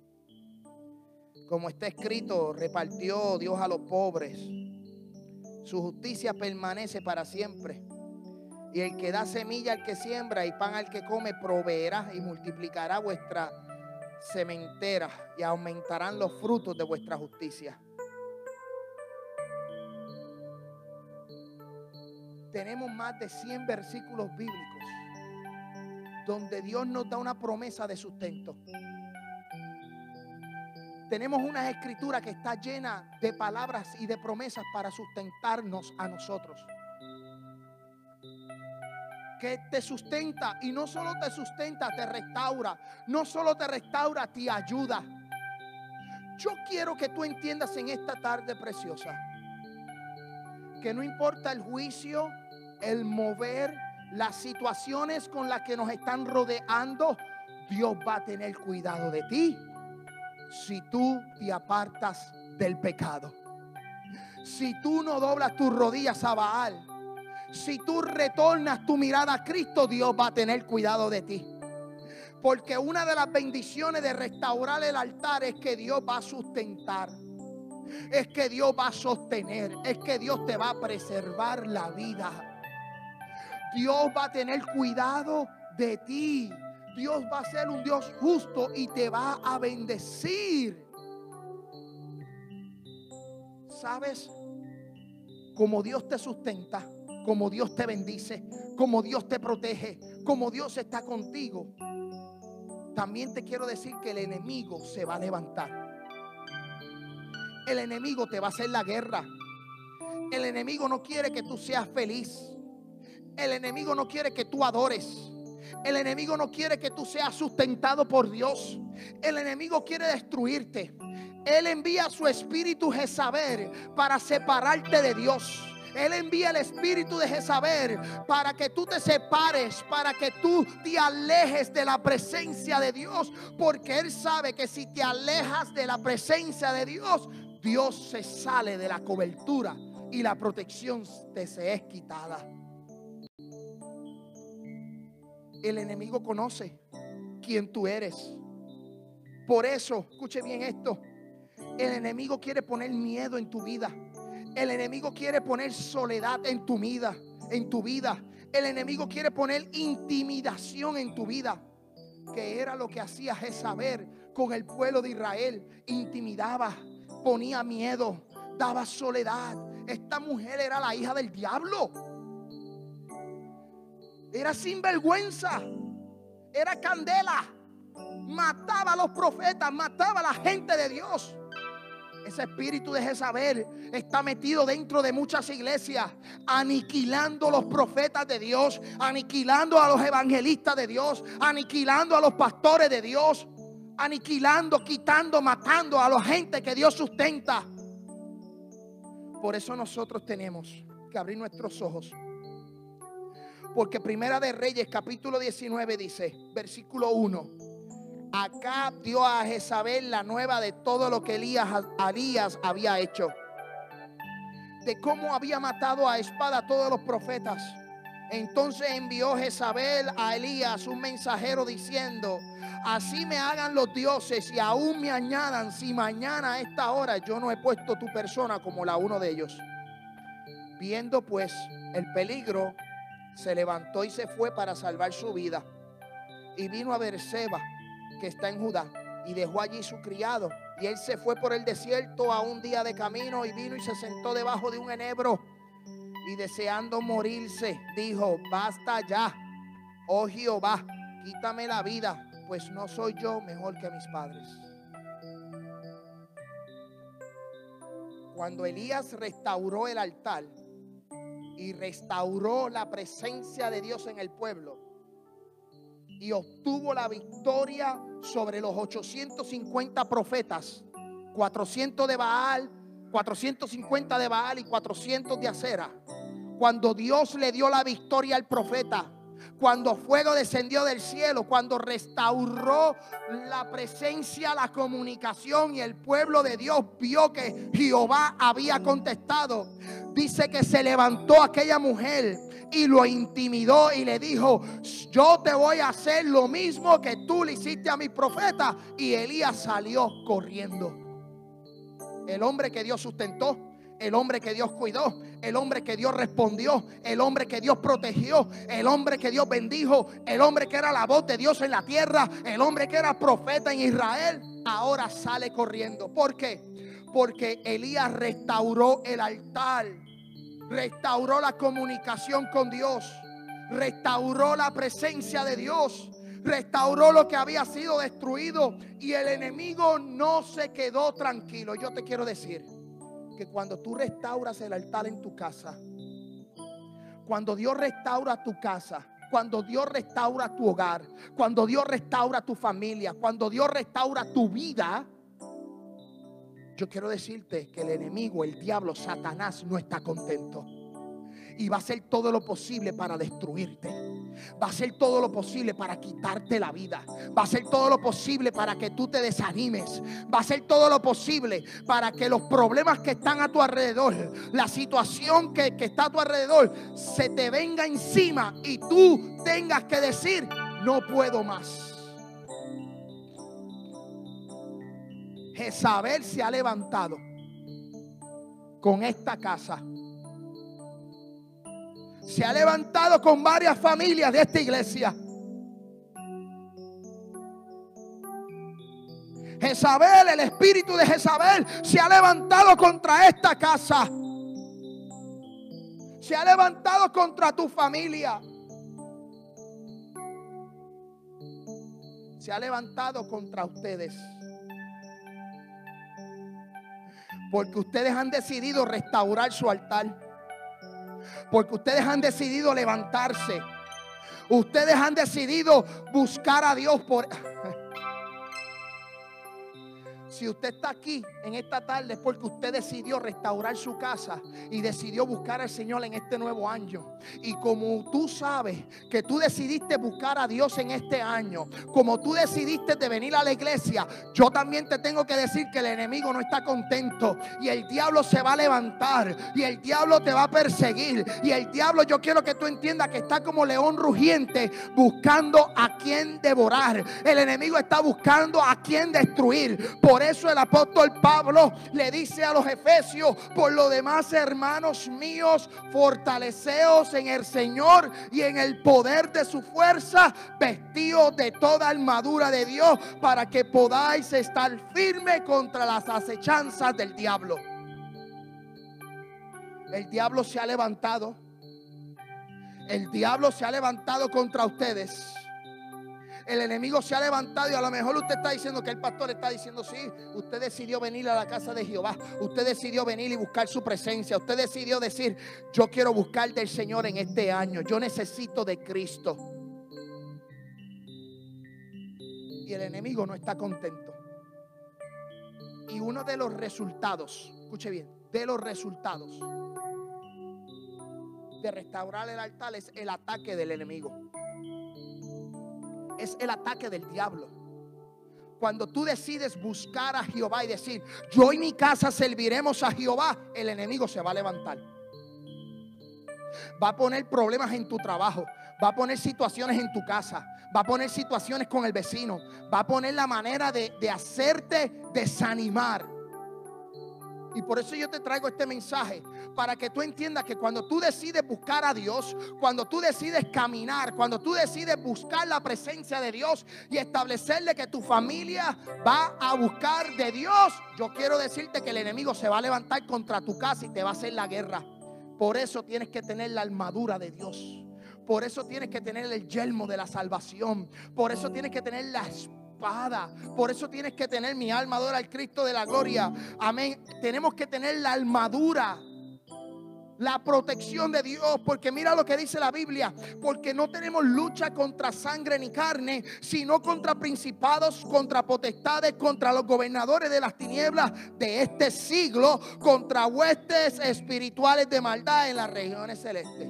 Como está escrito, repartió Dios a los pobres, su justicia permanece para siempre. Y el que da semilla al que siembra y pan al que come, proveerá y multiplicará vuestra sementera y aumentarán los frutos de vuestra justicia. Tenemos más de cien versículos bíblicos donde Dios nos da una promesa de sustento. Tenemos una escritura que está llena de palabras y de promesas para sustentarnos a nosotros. Que te sustenta, y no solo te sustenta, te restaura. No solo te restaura, te ayuda. Yo quiero que tú entiendas en esta tarde preciosa que no importa el juicio, el mover, las situaciones con las que nos están rodeando, Dios va a tener cuidado de ti si tú te apartas del pecado. Si tú no doblas tus rodillas a Baal, si tú retornas tu mirada a Cristo, Dios va a tener cuidado de ti. Porque una de las bendiciones de restaurar el altar es que Dios va a sustentar, es que Dios va a sostener, es que Dios te va a preservar la vida. Dios va a tener cuidado de ti. Dios va a ser un Dios justo y te va a bendecir. ¿Sabes? Como Dios te sustenta, como Dios te bendice, como Dios te protege, como Dios está contigo, también te quiero decir que el enemigo se va a levantar. El enemigo te va a hacer la guerra. El enemigo no quiere que tú seas feliz. El enemigo no quiere que tú adores. El enemigo no quiere que tú seas sustentado por Dios. El enemigo quiere destruirte. Él envía su espíritu Jezabel para separarte de Dios. Él envía el espíritu de Jezabel para que tú te separes, para que tú te alejes de la presencia de Dios, porque Él sabe que si te alejas de la presencia de Dios, Dios se sale de la cobertura y la protección te se es quitada. El enemigo conoce quién tú eres. Por eso, escuche bien esto, el enemigo quiere poner miedo en tu vida. El enemigo quiere poner soledad en tu vida, en tu vida. El enemigo quiere poner intimidación en tu vida, que era lo que hacía Jezabel con el pueblo de Israel. Intimidaba, ponía miedo, daba soledad. Esta mujer era la hija del diablo. Era sinvergüenza, era candela, mataba a los profetas, mataba a la gente de Dios. Ese espíritu de Jezabel está metido dentro de muchas iglesias, aniquilando a los profetas de Dios, aniquilando a los evangelistas de Dios, aniquilando a los pastores de Dios, aniquilando, quitando, matando a la gente que Dios sustenta. Por eso nosotros tenemos que abrir nuestros ojos. Porque Primera de Reyes capítulo diecinueve dice, versículo uno: acá dio a Jezabel la nueva de todo lo que Elías, Elías había hecho, de cómo había matado a espada a todos los profetas. Entonces envió Jezabel a Elías un mensajero diciendo: así me hagan los dioses y aún me añadan, si mañana a esta hora yo no he puesto tu persona como la uno de ellos. Viendo pues el peligro, se levantó y se fue para salvar su vida. Y vino a Beerseba, que está en Judá, y dejó allí su criado. Y él se fue por el desierto a un día de camino, y vino y se sentó debajo de un enebro. Y deseando morirse, dijo: basta ya, oh Jehová, quítame la vida, pues no soy yo mejor que mis padres. Cuando Elías restauró el altar y restauró la presencia de Dios en el pueblo y obtuvo la victoria sobre los ochocientos cincuenta profetas, cuatrocientos de Baal, cuatrocientos cincuenta de Baal y cuatrocientos de Acera. Cuando Dios le dio la victoria al profeta, cuando fuego descendió del cielo, cuando restauró la presencia, la comunicación, y el pueblo de Dios vio que Jehová había contestado, dice que se levantó aquella mujer y lo intimidó y le dijo: yo te voy a hacer lo mismo que tú le hiciste a mi profeta. Y Elías salió corriendo. El hombre que Dios sustentó, el hombre que Dios cuidó, el hombre que Dios respondió, el hombre que Dios protegió, el hombre que Dios bendijo, el hombre que era la voz de Dios en la tierra, el hombre que era profeta en Israel, ahora sale corriendo. ¿Por qué? Porque Elías restauró el altar, restauró la comunicación con Dios, restauró la presencia de Dios, restauró lo que había sido destruido, y el enemigo no se quedó tranquilo. Yo te quiero decir que cuando tú restauras el altar en tu casa, cuando Dios restaura tu casa, cuando Dios restaura tu hogar, cuando Dios restaura tu familia, cuando Dios restaura tu vida, yo quiero decirte que el enemigo, el diablo, Satanás, no está contento. Y va a hacer todo lo posible para destruirte. Va a hacer todo lo posible para quitarte la vida. Va a hacer todo lo posible para que tú te desanimes. Va a hacer todo lo posible para que los problemas que están a tu alrededor, la situación que, que está a tu alrededor, se te venga encima y tú tengas que decir: no puedo más. Jezabel se ha levantado con esta casa. Se ha levantado con varias familias de esta iglesia. Jezabel, el espíritu de Jezabel, se ha levantado contra esta casa. Se ha levantado contra tu familia. Se ha levantado contra ustedes. Porque ustedes han decidido restaurar su altar. Porque ustedes han decidido levantarse. Ustedes han decidido buscar a Dios por... Si usted está aquí en esta tarde es porque usted decidió restaurar su casa y decidió buscar al Señor en este nuevo año. Y como tú sabes que tú decidiste buscar a Dios en este año, como tú decidiste de venir a la iglesia, yo también te tengo que decir que el enemigo no está contento y el diablo se va a levantar y el diablo te va a perseguir. Y el diablo, yo quiero que tú entiendas que está como león rugiente buscando a quien devorar. El enemigo está buscando a quien destruir. Por eso el apóstol Pablo le dice a los efesios: por lo demás, hermanos míos, fortaleceos en el Señor y en el poder de su fuerza, vestidos de toda armadura de Dios, para que podáis estar firme contra las acechanzas del diablo. El diablo se ha levantado. El diablo se ha levantado contra ustedes. El enemigo se ha levantado y a lo mejor usted está diciendo que el pastor está diciendo: sí, usted decidió venir a la casa de Jehová, usted decidió venir y buscar su presencia, usted decidió decir: yo quiero buscar del Señor en este año, yo necesito de Cristo. Y el enemigo no está contento. Y uno de los resultados, escuche bien, de los resultados de restaurar el altar es el ataque del enemigo. Es el ataque del diablo. Cuando tú decides buscar a Jehová y decir: yo y mi casa serviremos a Jehová, el enemigo se va a levantar. Va a poner problemas en tu trabajo, va a poner situaciones en tu casa, va a poner situaciones con el vecino, va a poner la manera de, de hacerte desanimar. Y por eso yo te traigo este mensaje, para que tú entiendas que cuando tú decides buscar a Dios, cuando tú decides caminar, cuando tú decides buscar la presencia de Dios y establecerle que tu familia va a buscar de Dios, yo quiero decirte que el enemigo se va a levantar contra tu casa y te va a hacer la guerra. Por eso tienes que tener la armadura de Dios. Por eso tienes que tener el yelmo de la salvación. Por eso tienes que tener la espada espada. Por eso tienes que tener, mi alma adora al Cristo de la gloria. Amén. Tenemos que tener la armadura, la protección de Dios, porque mira lo que dice la Biblia, porque no tenemos lucha contra sangre ni carne, sino contra principados, contra potestades, contra los gobernadores de las tinieblas de este siglo, contra huestes espirituales de maldad en las regiones celestes.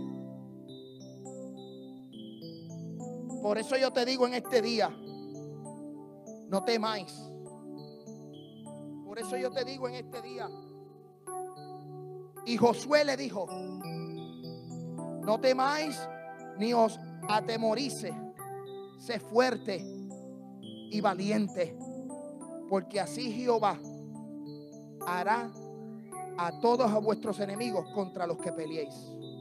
Por eso yo te digo en este día, no temáis. Por eso yo te digo en este día. Y Josué le dijo: no temáis ni os atemorice, sé fuerte y valiente, porque así Jehová hará a todos a vuestros enemigos contra los que peleéis.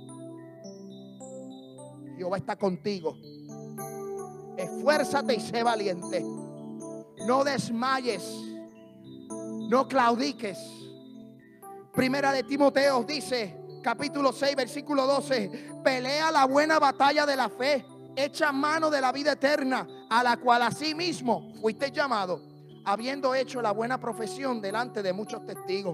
Jehová está contigo. Esfuérzate y sé valiente. No desmayes, no claudiques. Primera de Timoteo dice, capítulo seis, versículo doce: pelea la buena batalla de la fe, echa mano de la vida eterna, a la cual asimismo fuiste llamado, habiendo hecho la buena profesión delante de muchos testigos.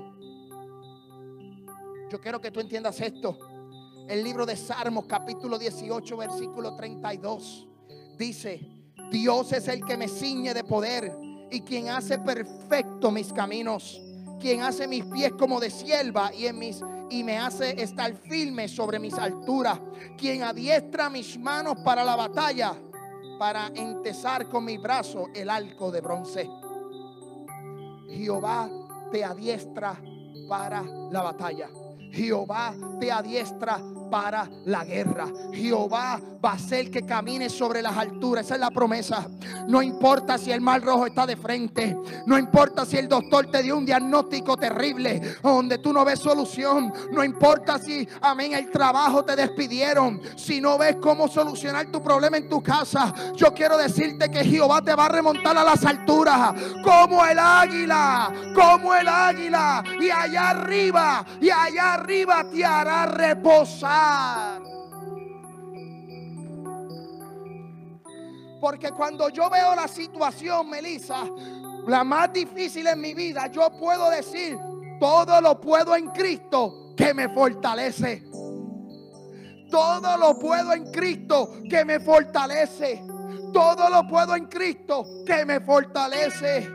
Yo quiero que tú entiendas esto. El libro de Salmos, capítulo dieciocho, versículo treinta y dos, dice: Dios es el que me ciñe de poder y quien hace perfecto mis caminos, quien hace mis pies como de sierva y, en mis, y me hace estar firme sobre mis alturas, quien adiestra mis manos para la batalla, para entesar con mi brazo el arco de bronce. Jehová te adiestra para la batalla. Jehová te adiestra para la guerra. Jehová va a hacer que camines sobre las alturas. Esa es la promesa. No importa si el mar rojo está de frente, no importa si el doctor te dio un diagnóstico terrible donde tú no ves solución, no importa si, amén, el trabajo te despidieron, si no ves cómo solucionar tu problema en tu casa. Yo quiero decirte que Jehová te va a remontar a las alturas como el águila, como el águila, y allá arriba, y allá arriba te hará reposar. Porque cuando yo veo la situación, Melissa, la más difícil en mi vida, yo puedo decir: todo lo puedo en Cristo que me fortalece. Todo lo puedo en Cristo que me fortalece. Todo lo puedo en Cristo que me fortalece.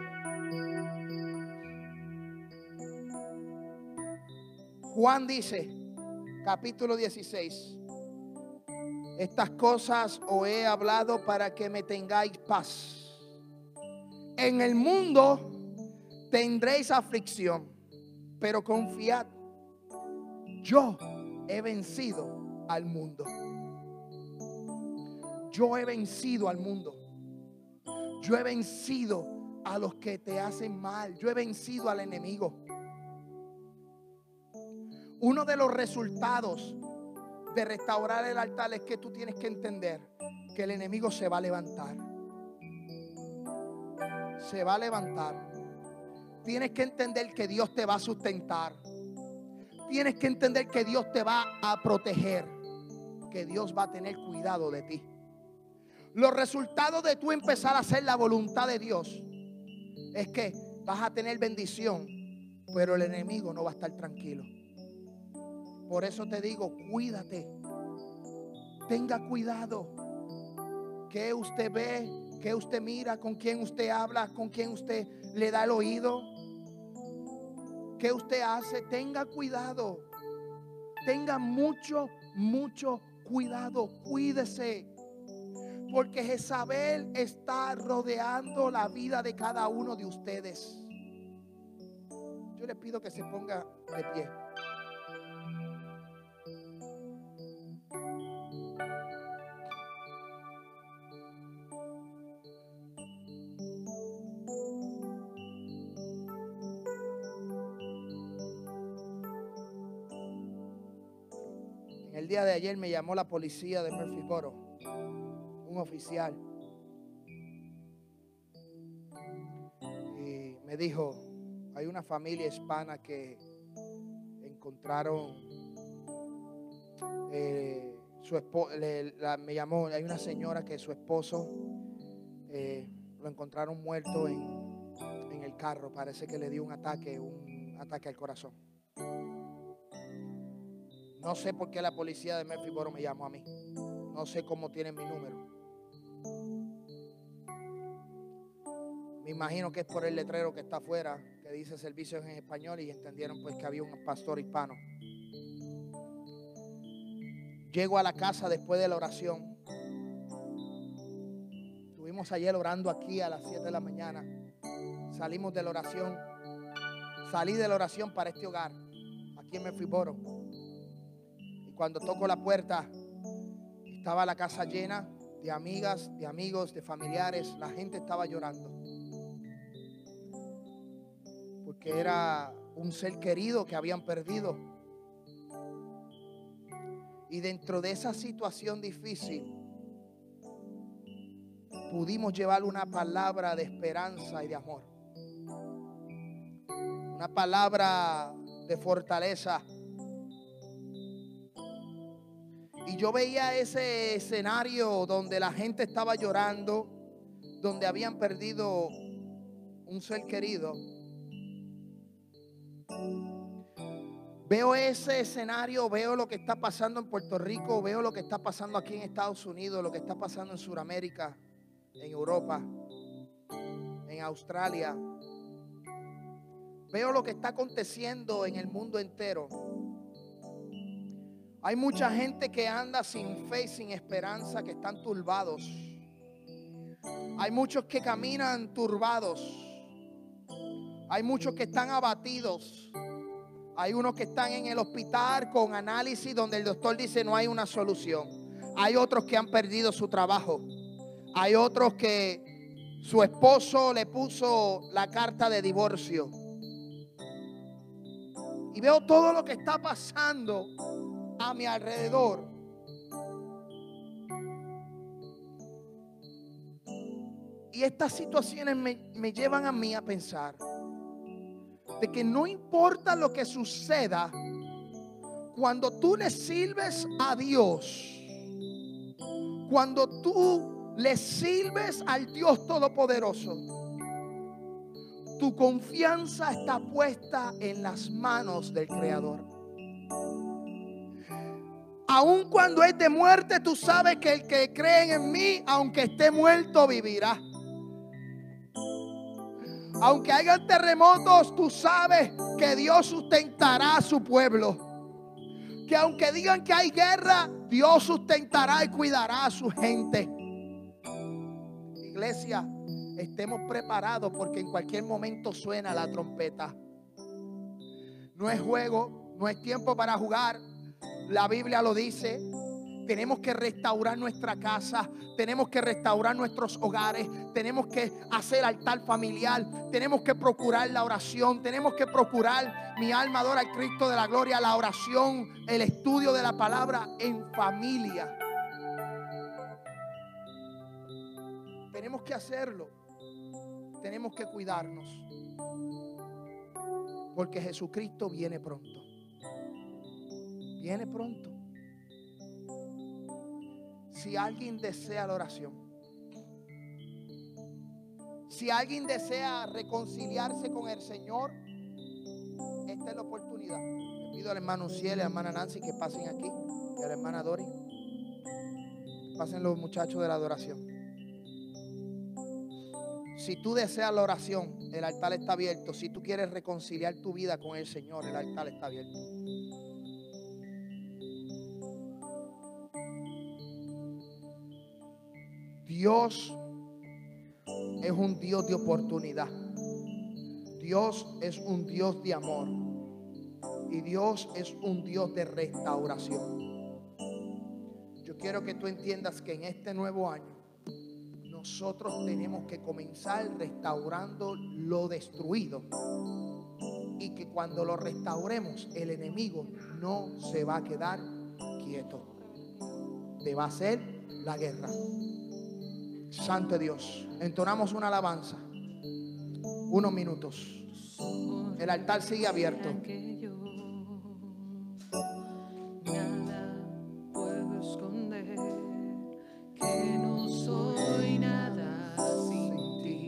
Juan dice, capítulo dieciséis: estas cosas os he hablado para que me tengáis paz. En el mundo tendréis aflicción, pero confiad, yo he vencido al mundo. Yo he vencido al mundo. Yo he vencido a los que te hacen mal. Yo he vencido al enemigo. Uno de los resultados de restaurar el altar es que tú tienes que entender que el enemigo se va a levantar. Se va a levantar. Tienes que entender que Dios te va a sustentar. Tienes que entender que Dios te va a proteger, que Dios va a tener cuidado de ti. Los resultados de tú empezar a hacer la voluntad de Dios es que vas a tener bendición, pero el enemigo no va a estar tranquilo. Por eso te digo, cuídate. Tenga cuidado. ¿Qué usted ve? ¿Qué usted mira? ¿Con quién usted habla? ¿Con quién usted le da el oído? ¿Qué usted hace? Tenga cuidado. Tenga mucho, mucho cuidado. Cuídese. Porque Jezabel está rodeando la vida de cada uno de ustedes. Yo le pido que se ponga de pie. El día de ayer me llamó la policía de Murfreesboro, un oficial, y me dijo: hay una familia hispana que encontraron, eh, su esposo, le, la, me llamó, hay una señora que su esposo eh, lo encontraron muerto en, en el carro. Parece que le dio un ataque, un ataque al corazón. No sé por qué la policía de Murfreesboro me llamó a mí. No sé cómo tienen mi número. Me imagino que es por el letrero que está afuera, que dice servicios en español, y entendieron pues que había un pastor hispano. Llego a la casa después de la oración. Estuvimos ayer orando aquí a las siete de la mañana. Salimos de la oración. Salí de la oración para este hogar, aquí en Murfreesboro. Y cuando toco la puerta, estaba la casa llena de amigas, de amigos, de familiares. La gente estaba llorando. Porque era un ser querido que habían perdido. Y dentro de esa situación difícil, pudimos llevar una palabra de esperanza y de amor. Una palabra de fortaleza. Y yo veía ese escenario donde la gente estaba llorando, donde habían perdido un ser querido. Veo ese escenario, veo lo que está pasando en Puerto Rico, veo lo que está pasando aquí en Estados Unidos, lo que está pasando en Sudamérica, en Europa, en Australia. Veo lo que está aconteciendo en el mundo entero. Hay mucha gente que anda sin fe y sin esperanza, que están turbados. Hay muchos que caminan turbados. Hay muchos que están abatidos. Hay unos que están en el hospital con análisis donde el doctor dice no hay una solución. Hay otros que han perdido su trabajo. Hay otros que su esposo le puso la carta de divorcio. Y veo todo lo que está pasando a mi alrededor. Y estas situaciones me, me llevan a mí a pensar de que no importa lo que suceda, cuando tú le sirves a Dios, cuando tú le sirves al Dios Todopoderoso, tu confianza está puesta en las manos del Creador. Aun cuando es de muerte, tú sabes que el que cree en mí, aunque esté muerto, vivirá. Aunque hayan terremotos, tú sabes que Dios sustentará a su pueblo. Que aunque digan que hay guerra, Dios sustentará y cuidará a su gente. Iglesia, estemos preparados porque en cualquier momento suena la trompeta. No es juego, no es tiempo para jugar. La Biblia lo dice. Tenemos que restaurar nuestra casa, tenemos que restaurar nuestros hogares, tenemos que hacer altar familiar, tenemos que procurar la oración, tenemos que procurar, mi alma adora al Cristo de la gloria, la oración, el estudio de la palabra en familia. Tenemos que hacerlo, tenemos que cuidarnos, porque Jesucristo viene pronto, viene pronto. Si alguien desea la oración, si alguien desea reconciliarse con el Señor, esta es la oportunidad. Le pido al hermano Uciel y a la hermana Nancy que pasen aquí, y a la hermana Dori. Pasen los muchachos de la adoración. Si tú deseas la oración, el altar está abierto. Si tú quieres reconciliar tu vida con el Señor, el altar está abierto. Dios es un Dios de oportunidad. Dios es un Dios de amor. Y Dios es un Dios de restauración. Yo quiero que tú entiendas que en este nuevo año nosotros tenemos que comenzar restaurando lo destruido. Y que cuando lo restauremos, el enemigo no se va a quedar quieto. Te va a hacer la guerra. Santo Dios, entonamos una alabanza, unos minutos. El altar sigue abierto. Nada puedo esconder, que no soy nada sin ti.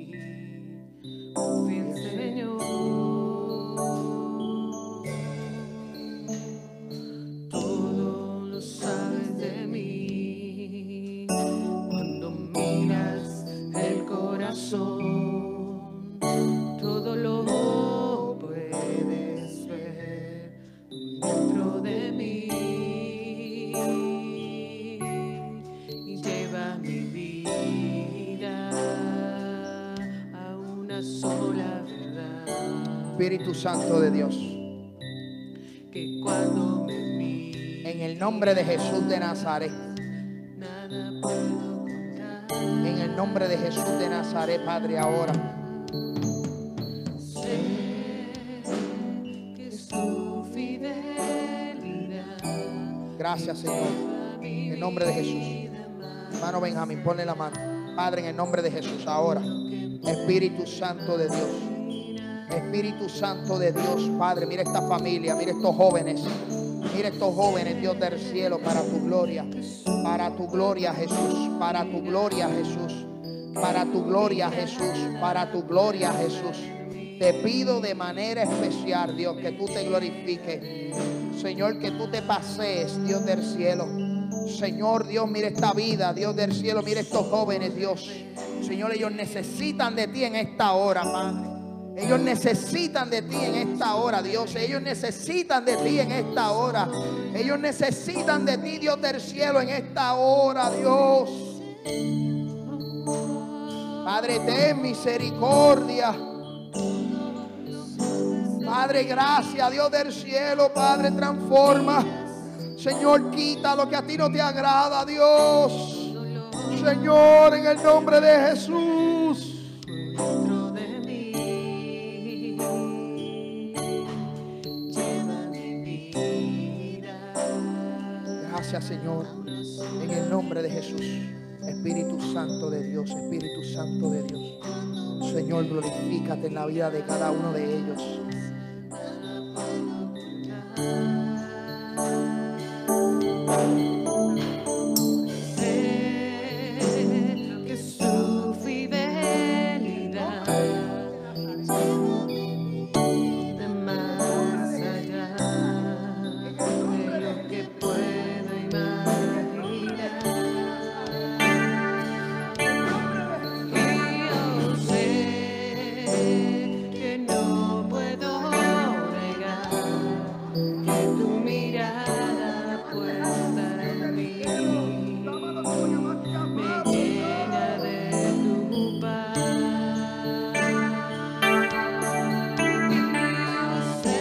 Espíritu Santo de Dios. Que cuando me mire, En el nombre de Jesús de Nazaret. nada puedo contar. En el nombre de Jesús de Nazaret, Padre, ahora. Sé que su fidelidad. Gracias, Señor. En el nombre de Jesús. Hermano Benjamín, ponle la mano. Padre, en el nombre de Jesús, ahora. Espíritu Santo de Dios. Espíritu Santo de Dios, Padre, mira esta familia, mira estos jóvenes. Mira estos jóvenes, Dios del cielo, para tu gloria. Para tu gloria, Jesús. Para tu gloria, Jesús. Para tu gloria, Jesús. Para tu gloria, Jesús. Te pido de manera especial, Dios, que tú te glorifiques. Señor, que tú te pasees, Dios del cielo. Señor, Dios, mira esta vida, Dios del cielo, mira estos jóvenes, Dios. Señor, ellos necesitan de ti en esta hora, Padre. Ellos necesitan de ti en esta hora, Dios. Ellos necesitan de ti en esta hora. Ellos necesitan de ti, Dios del cielo, en esta hora, Dios. Padre, ten misericordia. Padre, gracias, Dios del cielo. Padre, transforma. Señor, quita lo que a ti no te agrada, Dios. Señor, en el nombre de Jesús. Dentro de mí, lleva mi vida. Gracias, Señor. En el nombre de Jesús. Espíritu Santo de Dios, Espíritu Santo de Dios. Señor, glorifícate en la vida de cada uno de ellos. Que su fidelidad de más allá de lo que puedo imaginar. Y yo sé que no puedo negar que tu mirada puesta en mí me llena de tu paz. Y yo sé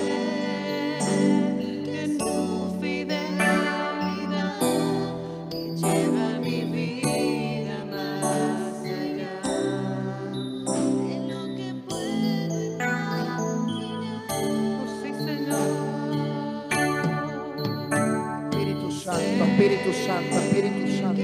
que tu fidelidad lleva mi vida más allá de lo que puedo imaginar. Oh, sí, Señor. Espíritu Santo, Espíritu Santo, Espíritu Santo.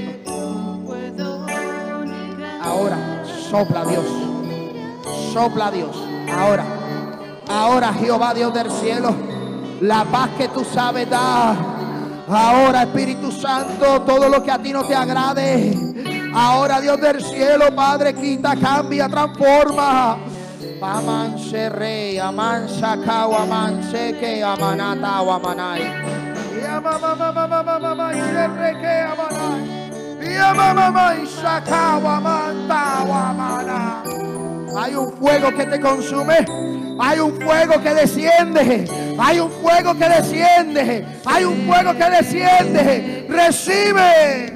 Ahora, sopla Dios. Sopla Dios. Ahora. Ahora, Jehová Dios del cielo. La paz que tú sabes dar. Ahora, Espíritu Santo, todo lo que a ti no te agrade. Ahora, Dios del cielo, Padre, quita, cambia, transforma. Aman se rey, aman sacao, aman seque, amanata o amanai. Y ama mamá mamá mamá y se re que amanai. Y ama mamá y sacao, amanta o amana. Hay un fuego que te consume. Hay un fuego que desciende. Hay un fuego que desciende. Hay un fuego que desciende. Recibe.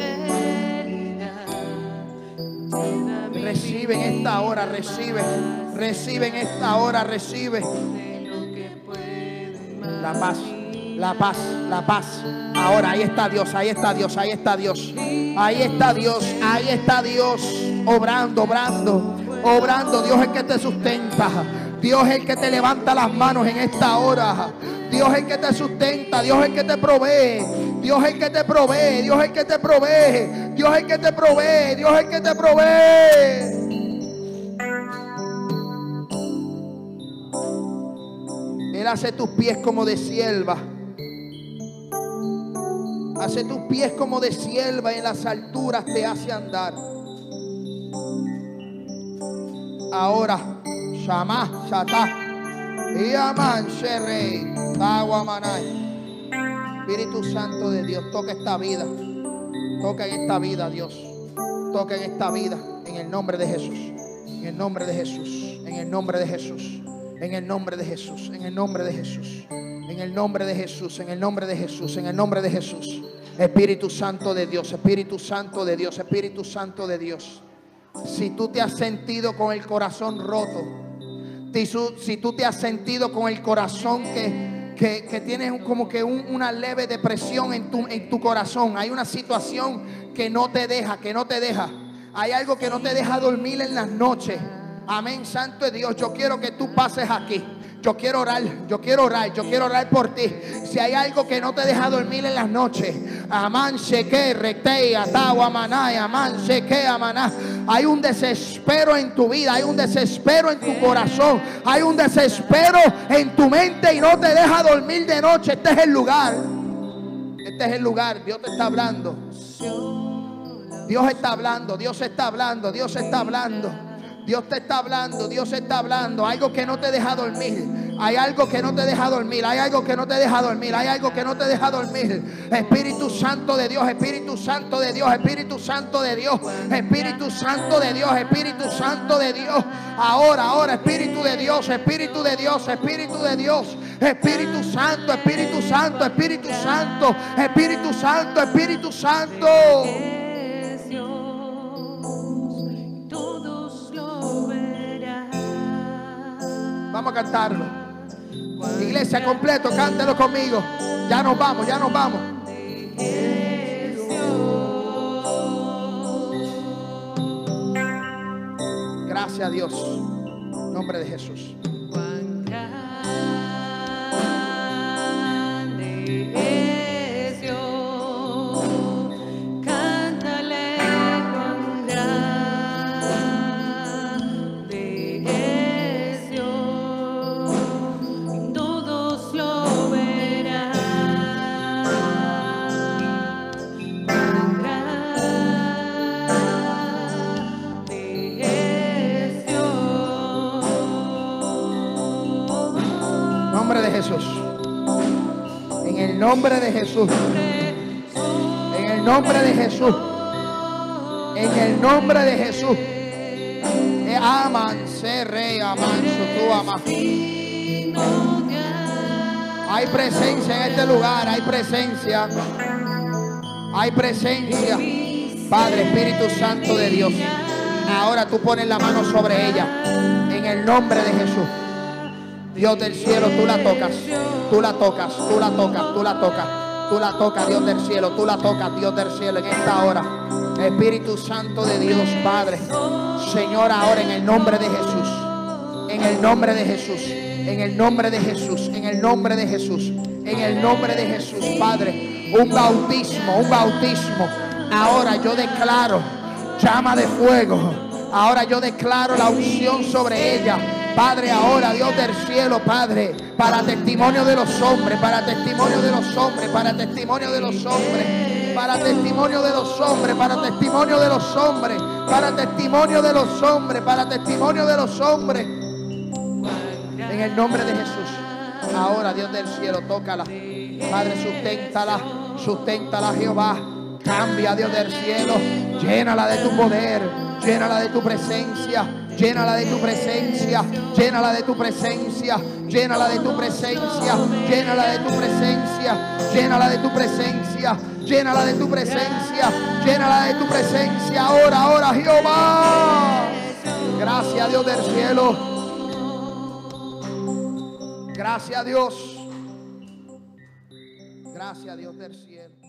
Recibe en esta hora, recibe. Recibe en esta hora, recibe. La paz, la paz, la paz. Ahora, ahí está Dios, ahí está Dios, ahí está Dios. Ahí está Dios, ahí está Dios. Obrando, obrando, obrando. Dios es el que te sustenta. Dios es el que te levanta las manos en esta hora. Dios es el que te sustenta. Dios es el que te provee. Dios es el que te provee. Dios es el que te provee. Dios es el que te provee. Dios es el que te provee. Él hace tus pies como de sierva. Hace tus pies como de sierva. En las alturas te hace andar. Ahora, Shama, Shata, Yaman, Sherrey, Tawamanay. Espíritu Santo de Dios, toca esta vida. Toca en esta vida, Dios. Toca en esta vida. En el nombre de Jesús. En el nombre de Jesús. En el nombre de Jesús. En el nombre de Jesús. En el nombre de Jesús. En el nombre de Jesús. En el nombre de Jesús. En el nombre de Jesús. Espíritu Santo de Dios. Espíritu Santo de Dios. Espíritu Santo de Dios. Si tú te has sentido con el corazón roto, Si, si tú te has sentido con el corazón que, que, que tienes como que un, una leve depresión en tu, en tu corazón. Hay una situación que no te deja, que no te deja. Hay algo que no te deja dormir en las noches. Amén, santo de Dios. Yo quiero que tú pases aquí. Yo quiero orar, yo quiero orar, yo quiero orar por ti. Si hay algo que no te deja dormir en las noches, amán, sheque, recte, atawa, maná, amán, sheque, amaná. Hay un desespero en tu vida, hay un desespero en tu corazón, hay un desespero en tu mente y no te deja dormir de noche. Este es el lugar. Este es el lugar. Dios te está hablando. Dios está hablando, Dios está hablando, Dios está hablando. Dios te está hablando, Dios está hablando. Algo que no te deja dormir. Hay algo que no te deja dormir. Hay algo que no te deja dormir. Hay algo que no te deja dormir. Espíritu Santo de Dios, Espíritu Santo de Dios, Espíritu Santo de Dios, Espíritu Santo de Dios, Espíritu Santo de Dios. Ahora, ahora, Espíritu de Dios, Espíritu de Dios, Espíritu de Dios, Espíritu Santo, Espíritu Santo, Espíritu Santo, Espíritu Santo, Espíritu Santo. Vamos a cantarlo. Iglesia completo, cántelo conmigo. Ya nos vamos, ya nos vamos. Gracias a Dios. En nombre de Jesús. Jesús, en el nombre de Jesús, en el nombre de Jesús, en el nombre de Jesús. Aman, se re, aman, tú amas. Hay presencia en este lugar, hay presencia, hay presencia. Padre, Espíritu Santo de Dios, ahora tú pones la mano sobre ella, en el nombre de Jesús. Dios del cielo, tú la tocas, tú la tocas, tú la tocas, tú la tocas, tú la tocas, Dios del cielo, tú la tocas, Dios del cielo, en esta hora. Espíritu Santo de Dios, Padre, Señor, ahora en el nombre de Jesús, en el nombre de Jesús, en el nombre de Jesús, en el nombre de Jesús, en el nombre de Jesús, Padre, un bautismo, un bautismo. Ahora yo declaro llama de fuego, ahora yo declaro la unción sobre ella. Padre, ahora Dios del cielo, Padre, para testimonio de los hombres, para testimonio de los hombres, para testimonio de los hombres, para testimonio de los hombres, para testimonio de los hombres, para testimonio de los hombres, para testimonio de los hombres. En el nombre de Jesús, ahora Dios del cielo, tócala. Padre, susténtala, susténtala, Jehová. Cambia, Dios del cielo, llénala de tu poder, llénala de tu presencia. Llénala de tu presencia, llénala de tu presencia, llénala de tu presencia, llénala de tu presencia, llénala de tu presencia, llénala de tu presencia, llénala de tu presencia. Ahora, ahora, Jehová. Gracias, Dios del cielo. Gracias, Dios. Gracias, Dios del cielo.